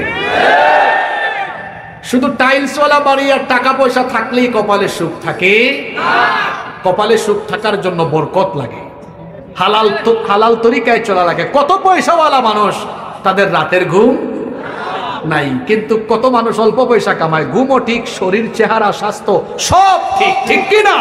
শুধু টাইলসওয়ালা বাড়ি আর টাকা পয়সা থাকলেই কপালে সুখ থাকে? কপালে সুখ থাকার জন্য বরকত লাগে, হালাল তরিকায় চলা লাগে। কত পয়সাওয়ালা মানুষ, তাদের রাতের ঘুম নাই, কিন্তু কত মানুষ অল্প পয়সা কামায়, ঘুমও ঠিক, শরীর, চেহারা, স্বাস্থ্য সব ঠিক, ঠিক কিনা?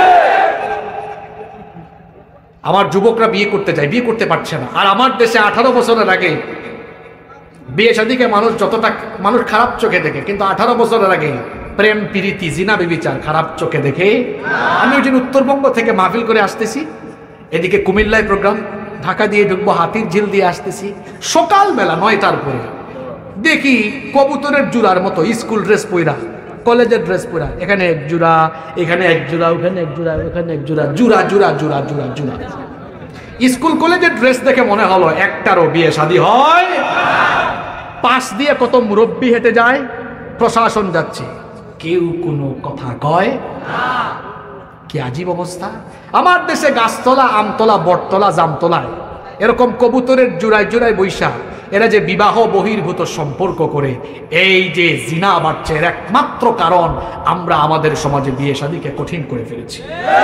আমার যুবকরা বিয়ে করতে চায়, বিয়ে করতে পারছে না। আর আমার দেশে 18 বছরের আগে বিয়ে শাদীকে মানুষ খারাপ চোখে দেখে, কিন্তু 18 বছরের আগে প্রেম প্রীতি জিনা বিবিচার খারাপ চোখে দেখে। আমি ওই দিন উত্তরবঙ্গ থেকে মাহফিল করে আসতেছি, এদিকে কুমিল্লায় প্রোগ্রাম, ঢাকা দিয়ে ঢুকবো, হাতির ঝিল দিয়ে আসতেছি, সকালবেলা 9টার পরে দেখি কবুতরের জোড়ার মতো স্কুল ড্রেস পইরা, কলেজের ড্রেস পইরা, এখানে এক জোড়া, এখানে এক জোড়া, ওখানে এক জোড়া, ওখানে এক জোড়া, জোড়া জোড়া জোড়া জোড়া জোড়া। স্কুল কলেজের ড্রেস দেখে মনে হলো একটারও বিয়ে শাদী হয়। পাশ দিয়ে কত মুরব্বী হেঁটে যায়, প্রশাসন যাচ্ছে, কেউ কোনো কথা কয় না। কি আজীব অবস্থা! আমার দেশে গাছতলা, আমতলা, বটতলা, জামতলায় এরকম কবুতরের জোড়ায় জোড়ায় বৈশা এরা যে বিবাহ বহির্ভূত সম্পর্ক করে, এই যে জিনা বাড়ছে এর একমাত্র কারণ আমরা আমাদের সমাজে বিয়ে শাদীকে কঠিন করে ফেলেছি।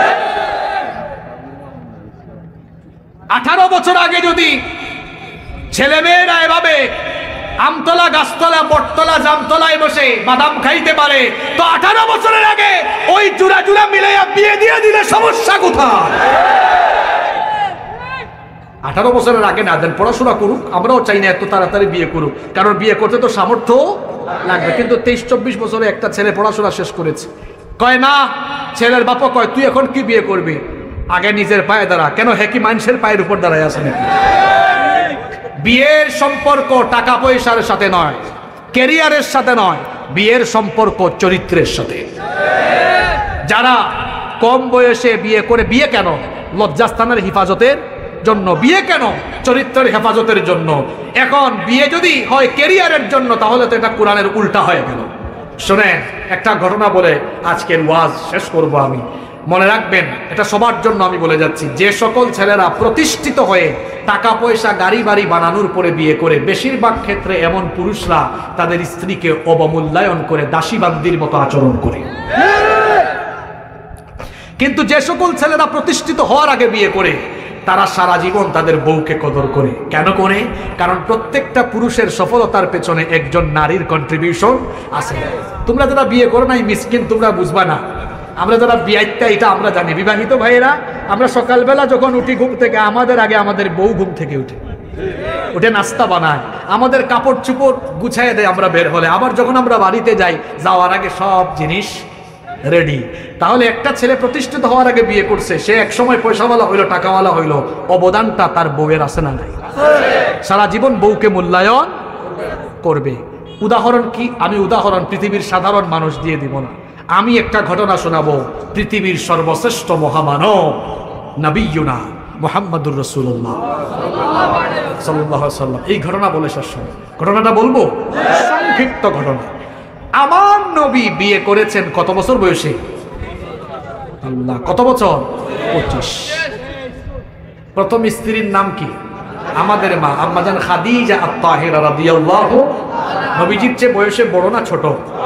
18 বছর আগে যদি ছেলেমেয়েরা এভাবে আমতলা, গাছতলা, বটতলা, জামতলায় বসে বাদাম খাইতে পারে, তো 18 বছরের আগে ওই জোড়া জোড়া মিলে বিয়ে দিয়ে দিলে সমস্যা কোথায়? 18 বছরের আগে না দেন, পড়াশোনা করুক, আমরাও চাই না এত তাড়াতাড়ি বিয়ে করুক, কারণ বিয়ে করতে তো সামর্থ্য লাগবে। কিন্তু 23-24 বছরে একটা ছেলে পড়াশোনা শেষ করেছে, কয় না, ছেলের বাবা কয় তুই এখন কি বিয়ে করবি, আগে নিজের পায়ে দাঁড়া। কেন, হে কি মানুষের পায়ের উপর দাঁড়ায় আছে নাকি? বিয়ের সম্পর্ক টাকা পয়সার সাথে নয়, ক্যারিয়ারের সাথে নয়, বিয়ের সম্পর্ক চরিত্রের সাথে। যারা কম বয়সে বিয়ে করে, বিয়ে কেন? লজ্জাস্থানের হেফাজতের জন্য। বিয়ে কেন? চরিত্রের হেফাজতের জন্য। এখন বিয়ে যদি হয় ক্যারিয়ারের জন্য, তাহলে তো এটা কোরআনের উল্টা হয়ে গেল। শুনেন, একটা ঘটনা বলে আজকের ওয়াজ শেষ করব আমি। মনে রাখবেন, এটা সবার জন্য আমি বলে যাচ্ছি, যে সকল ছেলেরা প্রতিষ্ঠিত হয়ে টাকা পয়সা গাড়ি বাড়ি বানানোর পরে বিয়ে করে, বেশিরভাগ ক্ষেত্রে এমন পুরুষরা তাদের স্ত্রীকে অবমূল্যায়ন করে, দাসীবান্দির মতো আচরণ করে। কিন্তু যে সকল ছেলেরা প্রতিষ্ঠিত হওয়ার আগে বিয়ে করে, তারা সারা জীবন তাদের বউকে কদর করে। কেন করে? কারণ প্রত্যেকটা পুরুষের সফলতার পেছনে একজন নারীর কন্ট্রিবিউশন আছে। তোমরা যারা বিয়ে করো নাই মিসকিন, তোমরা বুঝবা না। আমরা যারা বিয়াইতা, এটা আমরা জানি। বিবাহিত ভাইয়েরা, আমরা সকালবেলা যখন উঠি ঘুম থেকে, আমাদের আগে আমাদের বউ ঘুম থেকে উঠে নাস্তা বানায়, আমাদের কাপড় চুপড় গুছাইয়ে দেয় আমরা বের হলে। আবার যখন আমরা বাড়িতে যাই, যাওয়ার আগে সব জিনিস রেডি। তাহলে একটা ছেলে প্রতিষ্ঠিত হওয়ার আগে বিয়ে করছে, সে এক সময় পয়সাওয়ালা হইলো, টাকাওয়ালা হইলো, অবদানটা তার বউয়ের আছে না নাই? সারা জীবন বউকে মূল্যায়ন করবে। উদাহরণ কি? আমি উদাহরণ পৃথিবীর সাধারণ মানুষ দিয়ে দিব না, আমি একটা ঘটনা শোনাবো। পৃথিবীর সর্বশ্রেষ্ঠ মহামানব নবিয়ুনা মুহাম্মদুর রাসূলুল্লাহ সাল্লাল্লাহু আলাইহি ওয়াসাল্লাম এই ঘটনা বলে শেষ হবে। ঘটনাটা বলবো, সংক্ষিপ্ত ঘটনা। আমার নবী বিয়ে করেছেন কত বছর বয়সে? আল্লাহ, কত বছর? 25। প্রথম স্ত্রীর নাম কি? আমাদের মা আম্মাজান খাদিজা আত-তাহিরা রাদিয়াল্লাহু। নবীজির চেয়ে বয়সে বড় না ছোট?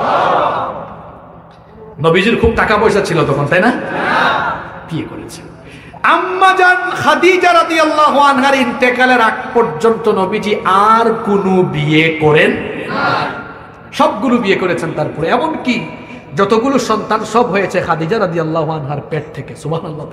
নবীজির খুব টাকা পয়সা ছিল তখন, তাই না? বিয়ে করেছেন। আম্মাজান খাদিজা রাদিয়াল্লাহু আনহার ইন্তেকালের আগ পর্যন্ত নবীজি আর কোনো বিয়ে করেন না, সবগুলো বিয়ে করেছেন। তারপরে এমনকি যতগুলো সন্তান সব হয়েছে খাদিজা রাদিয়াল্লাহু আনহার পেট থেকে। সুবহানাল্লাহ।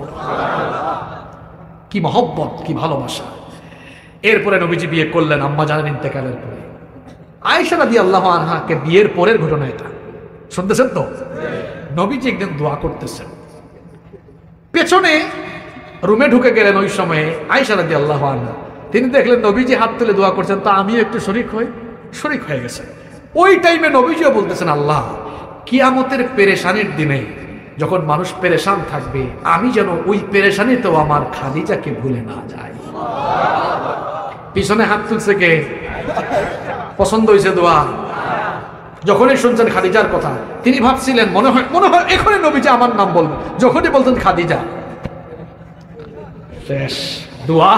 কি মহব্বত, কি ভালোবাসা। এরপরে নবীজি বিয়ে করলেন আম্মাজানের ইন্তেকালের পরে। আয়েশা রাদিয়াল্লাহু আনহাকে বিয়ের পরের ঘটনা এটা, শুনতেছেন তো? নবীজি একদিন দোয়া করতেছেন, পেছনে রুমে ঢুকে গেলেন। ওই সময়ে আয়েশা রাদিয়াল্লাহু আনহা, তিনি দেখলেন নবীজি হাত তুলে দোয়া করছেন, তো আমিও একটু শরীক হয়ে গেছে। ওই টাইমে নবীজিও বলতেছেন, আল্লাহ, কিয়ামতের পেরেশানির দিনে যখন মানুষ পেরেশান থাকবে, আমি যেন ওই পেরেশানিতেও আমার খাদিজাকে ভুলে না যাই। পিছনে হাত তুলছে কে? পছন্দ হয়েছে দোয়া। যখনই শুনছেন খাদিজার কথা, তিনি ভাবছিলেন মনে হয় এখনই নবীজি আমার নাম বলবেন। যখনই বলতেন খাদিজা, শেষ দোয়া।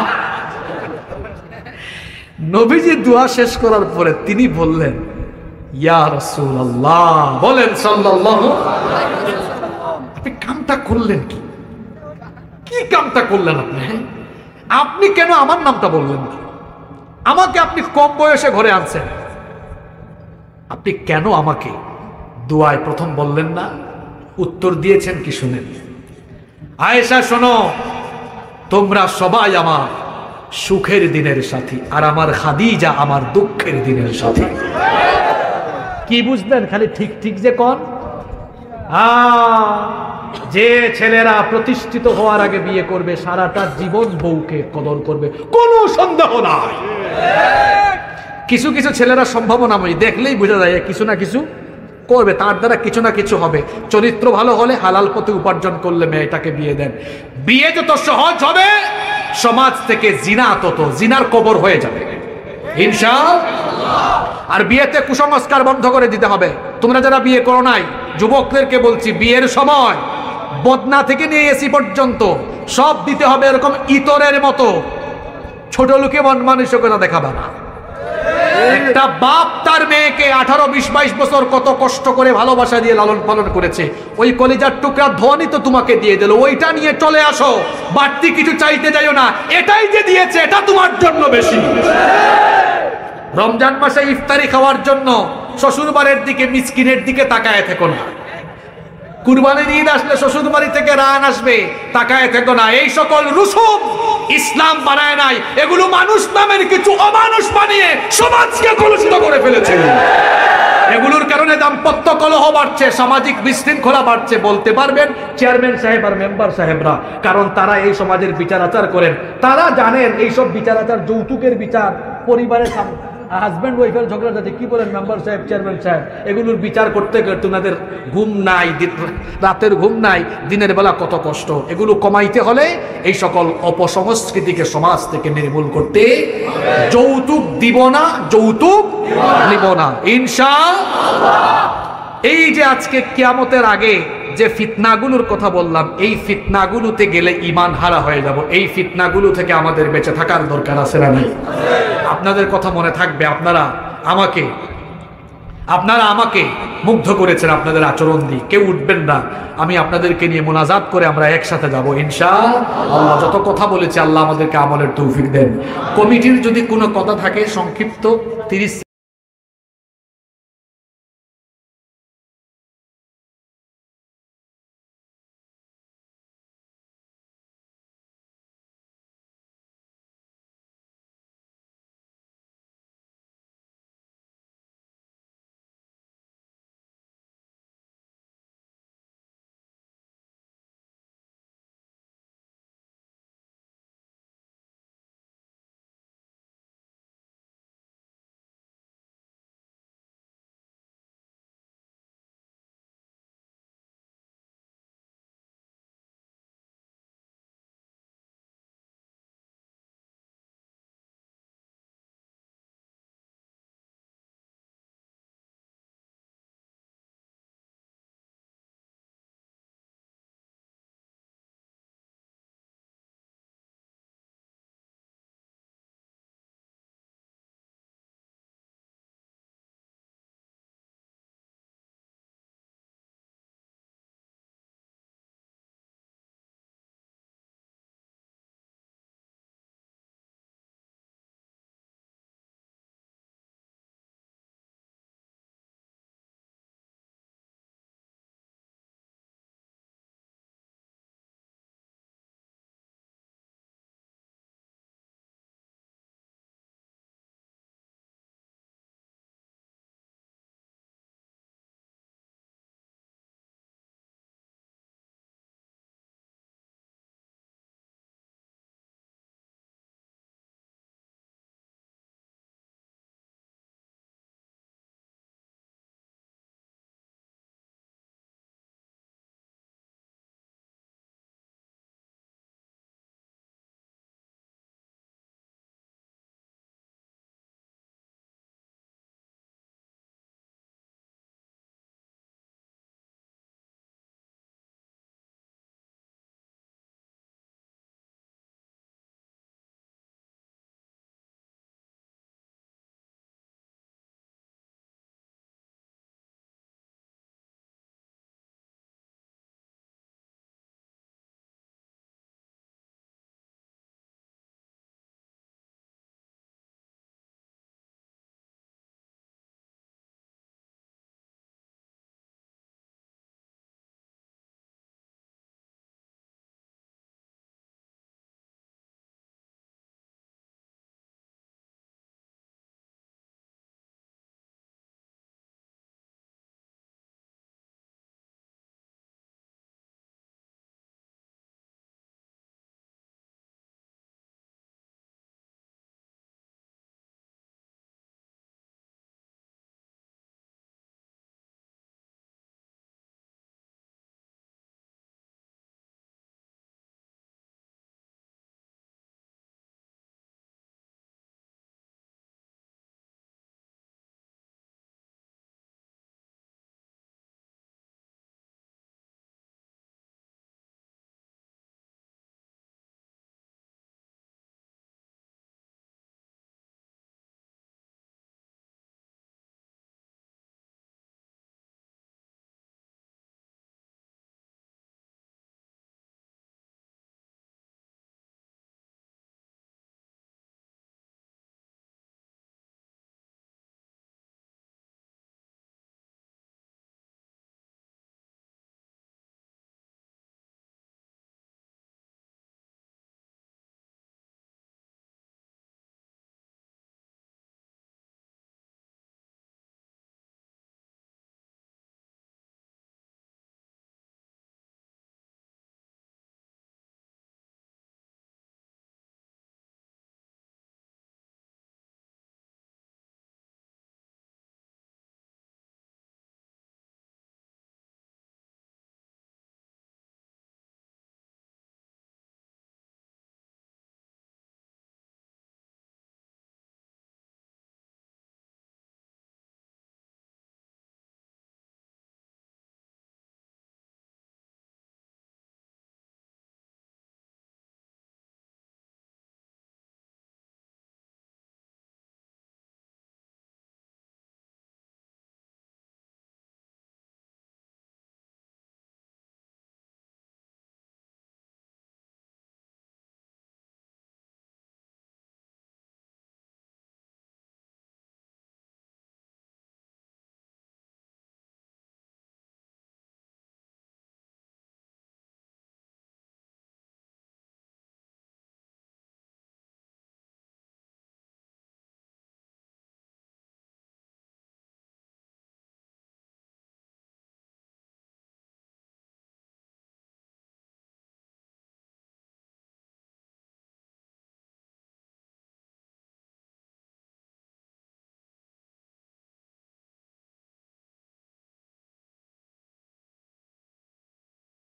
নবীজি দোয়া শেষ করার পরে তিনি বললেন, ইয়া রাসূলুল্লাহ, বলেন সাল্লাল্লাহু আলাইহি ওয়াসাল্লাম, আপনি কামটা করলেন কি? কি কামটা করলেন আপনি? আপনি কেন আমার নামটা বললেন না? আমাকে আপনি কম বয়সে ঘরে আনছেন, আপনি কেন আমাকে দোয়ায় প্রথম বললেন না? উত্তর দিয়েছেন কি শুনেন। আয়েশা, শোনো, তোমরা সবাই আমার সুখের দিনের সাথী, আর আমার খাদিজা আমার দুঃখের দিনের সাথী। কি বুঝলেন? খালি ঠিক ঠিক যে কোন যে ছেলেরা প্রতিষ্ঠিত হওয়ার আগে বিয়ে করবে, সারাটা জীবন বউকে কদর করবে, কোনো সন্দেহ নাই। কিছু কিছু ছেলেরা সম্ভাবনাময়ী, দেখলেই বোঝা যায় কিছু না কিছু করবে, তার দ্বারা কিছু না কিছু হবে। চরিত্র ভালো হলে, হালাল পথে উপার্জন করলে মেয়েটাকে বিয়ে দেন। বিয়ে যত সহজ হবে, সমাজ থেকে জিনা তত জিনার কবর হয়ে যাবে ইনশাআল্লাহ। আর বিয়েতে কুসংস্কার বন্ধ করে দিতে হবে। তোমরা যারা বিয়ে করো নাই, যুবকদেরকে বলছি, বিয়ের সময় বদনা থেকে নিয়ে এসি পর্যন্ত সব দিতে হবে এরকম ইতরের মতো। ছোট লোকে মন মানসিকতা দেখাবা না। একটা বাপ তার মেয়েকে 18, 20, 22 বছর কত কষ্ট করে ভালোবাসা দিয়ে লালন পালন করেছে, ওই কলিজার টুকরা ধনই তো তোমাকে দিয়ে দিল, ওইটা নিয়ে চলে আসো, বাড়তি কিছু চাইতে যাইও না, এটাই যে দিয়েছে এটা তোমার জন্য বেশি। রমজান মাসে ইফতারি খাওয়ার জন্য শ্বশুর বাড়ির দিকে মিসকিনের দিকে তাকায় থেকো না। কুরবানির ঈদ আসলে শ্বশুর বাড়ি থেকে রান আসবে, তাকায় থেকো না। এই সকল রুসুম ইসলাম বানায় নাই, এগুলো মানুষ নামের কিছু অমানুষ বানিয়ে সমাজকে কলুষিত করে ফেলেছে। এগুলোর কারণে দাম্পত্য কলহ বাড়ছে, সামাজিক বিশৃঙ্খলা বাড়ছে। বলতে পারবেন চেয়ারম্যান সাহেব আর মেম্বার সাহেবরা, কারণ তারা এই সমাজের বিচার আচার করেন, তারা জানেন এইসব বিচার আচার, যৌতুকের বিচার, পরিবারের হাজব্যান্ড ওয়াইফের ঝগড়া যাতে কি বলেন মেম্বার সাহেব চেয়ারম্যান সাহেব, এগুলোর বিচার করতে করতে ওনাদের ঘুম নাই, রাতের ঘুম নাই, দিনের বেলা কত কষ্ট। এগুলো কমাইতে হলে এই সকল অপসংস্কৃতিকে সমাজ থেকে নির্মূল করতে, যৌতুক দিব না, যৌতুক নিব না ইনশাআল্লাহ। এই যে আজকে কিয়ামতের আগে যে ফিতনাগুলোর কথা বললাম, এই ফিতনাগুলোতে গেলে ঈমান হারা হয়ে যাব। এই ফিতনাগুলো থেকে আমাদের বেঁচে থাকার দরকার আছে না নাই? আপনাদের কথা মনে থাকবে, আপনারা আমাকে মুগ্ধ করেছেন আপনাদের আচরণ দিয়ে, কেউ উঠবেন না, আমি আপনাদেরকে নিয়ে মোনাজাত করে আমরা একসাথে যাব ইনশাআল্লাহ। যত কথা বলেছি আল্লাহ আমাদেরকে আমলের তৌফিক দেন। কমিটির যদি কোনো কথা থাকে সংক্ষিপ্ত 30